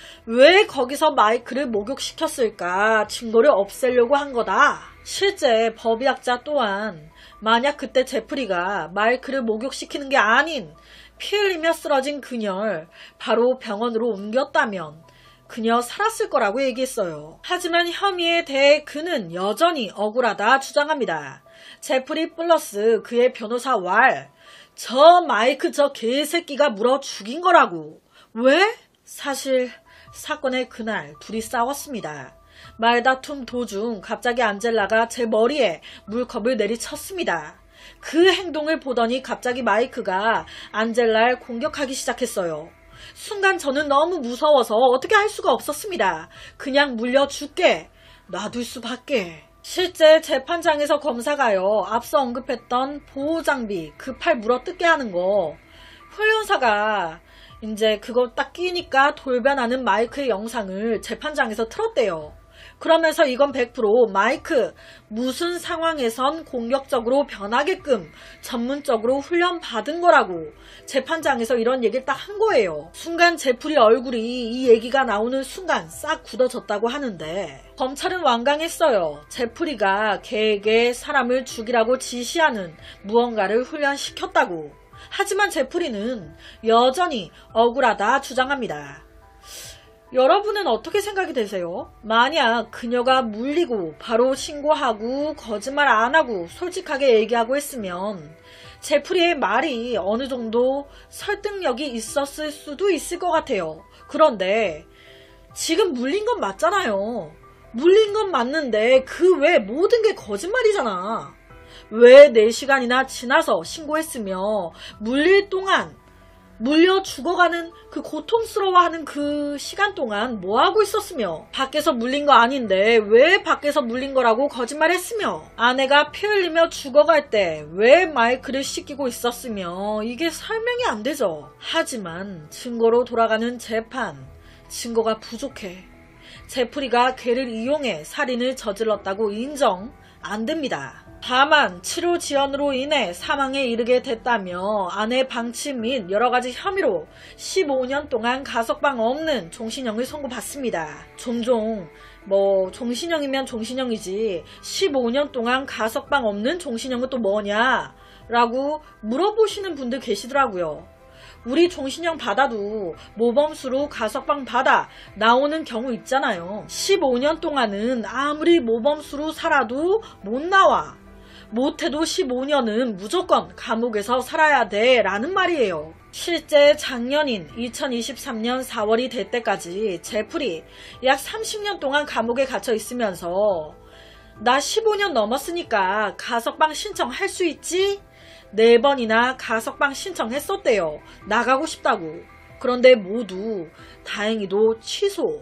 왜 거기서 마이크를 목욕시켰을까? 증거를 없애려고 한 거다. 실제 법의학자 또한 만약 그때 제프리가 마이크를 목욕시키는 게 아닌 피 흘리며 쓰러진 그녀를 바로 병원으로 옮겼다면 그녀 살았을 거라고 얘기했어요. 하지만 혐의에 대해 그는 여전히 억울하다 주장합니다. 제프리 플러스 그의 변호사 왈, 저 마이크 저 개새끼가 물어 죽인 거라고. 왜? 사실 사건의 그날 둘이 싸웠습니다. 말다툼 도중 갑자기 안젤라가 제 머리에 물컵을 내리쳤습니다. 그 행동을 보더니 갑자기 마이크가 안젤라를 공격하기 시작했어요. 순간 저는 너무 무서워서 어떻게 할 수가 없었습니다. 그냥 물려 죽게 놔둘 수밖에. 실제 재판장에서 검사가요, 앞서 언급했던 보호장비 그 팔 물어뜯게 하는 거 훈련사가 이제 그거 딱 끼니까 돌변하는 마이크의 영상을 재판장에서 틀었대요. 그러면서 이건 백 퍼센트 마이크 무슨 상황에선 공격적으로 변하게끔 전문적으로 훈련 받은 거라고 재판장에서 이런 얘기를 딱 한 거예요. 순간 제프리 얼굴이 이 얘기가 나오는 순간 싹 굳어졌다고 하는데, 검찰은 완강했어요. 제프리가 걔에게 사람을 죽이라고 지시하는 무언가를 훈련시켰다고. 하지만 제프리는 여전히 억울하다 주장합니다. 여러분은 어떻게 생각이 되세요? 만약 그녀가 물리고 바로 신고하고 거짓말 안하고 솔직하게 얘기하고 했으면 제프리의 말이 어느 정도 설득력이 있었을 수도 있을 것 같아요. 그런데 지금 물린 건 맞잖아요. 물린 건 맞는데 그 외 모든 게 거짓말이잖아. 왜 네 시간이나 지나서 신고했으며 물릴 동안 물려 죽어가는 그 고통스러워하는 그 시간 동안 뭐하고 있었으며, 밖에서 물린 거 아닌데 왜 밖에서 물린 거라고 거짓말했으며, 아내가 피 흘리며 죽어갈 때 왜 마이크를 씻기고 있었으며, 이게 설명이 안 되죠. 하지만 증거로 돌아가는 재판, 증거가 부족해. 제프리가 걔를 이용해 살인을 저질렀다고 인정 안 됩니다. 다만 치료 지연으로 인해 사망에 이르게 됐다며 아내 방치 및 여러가지 혐의로 십오 년 동안 가석방 없는 종신형을 선고받습니다. 종종 뭐 종신형이면 종신형이지 십오 년 동안 가석방 없는 종신형은 또 뭐냐 라고 물어보시는 분들 계시더라고요. 우리 종신형 받아도 모범수로 가석방 받아 나오는 경우 있잖아요. 십오 년 동안은 아무리 모범수로 살아도 못 나와. 못해도 십오 년은 무조건 감옥에서 살아야 돼 라는 말이에요. 실제 작년인 이천이십삼 년 사월이 될 때까지 제프리 약 삼십 년 동안 감옥에 갇혀 있으면서 나 십오 년 넘었으니까 가석방 신청할 수 있지? 네 번이나 가석방 신청했었대요. 나가고 싶다고. 그런데 모두 다행히도 취소.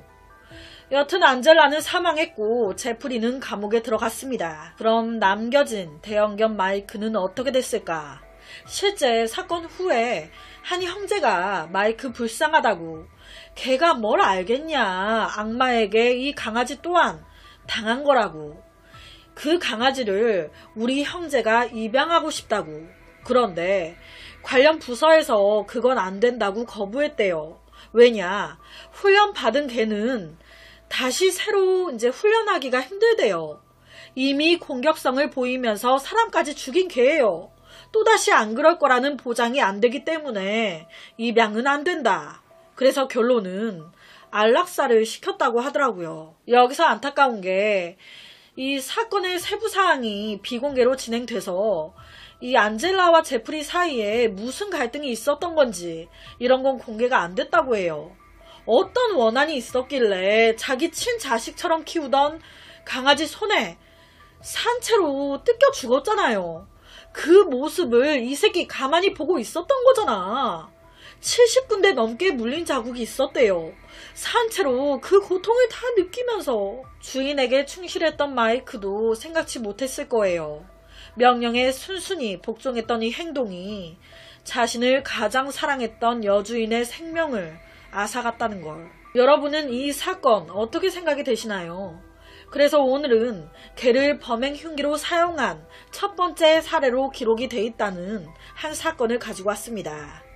여튼 안젤라는 사망했고 제프리는 감옥에 들어갔습니다. 그럼 남겨진 대형견 마이크는 어떻게 됐을까? 실제 사건 후에 한 형제가 마이크 불쌍하다고, 걔가 뭘 알겠냐, 악마에게 이 강아지 또한 당한 거라고, 그 강아지를 우리 형제가 입양하고 싶다고. 그런데 관련 부서에서 그건 안 된다고 거부했대요. 왜냐, 훈련 받은 개는 다시 새로 이제 훈련하기가 힘들대요. 이미 공격성을 보이면서 사람까지 죽인 개예요. 또다시 안 그럴 거라는 보장이 안 되기 때문에 입양은 안 된다. 그래서 결론은 안락사를 시켰다고 하더라고요. 여기서 안타까운 게 이 사건의 세부 사항이 비공개로 진행돼서 이 안젤라와 제프리 사이에 무슨 갈등이 있었던 건지 이런 건 공개가 안 됐다고 해요. 어떤 원한이 있었길래 자기 친자식처럼 키우던 강아지 손에 산채로 뜯겨 죽었잖아요. 그 모습을 이 새끼 가만히 보고 있었던 거잖아. 칠십 군데 넘게 물린 자국이 있었대요. 산채로 그 고통을 다 느끼면서. 주인에게 충실했던 마이크도 생각지 못했을 거예요. 명령에 순순히 복종했던 이 행동이 자신을 가장 사랑했던 여주인의 생명을 앗아갔다는 걸. 여러분은 이 사건 어떻게 생각이 되시나요? 그래서 오늘은 개를 범행 흉기로 사용한 첫 번째 사례로 기록이 돼 있다는 한 사건을 가지고 왔습니다.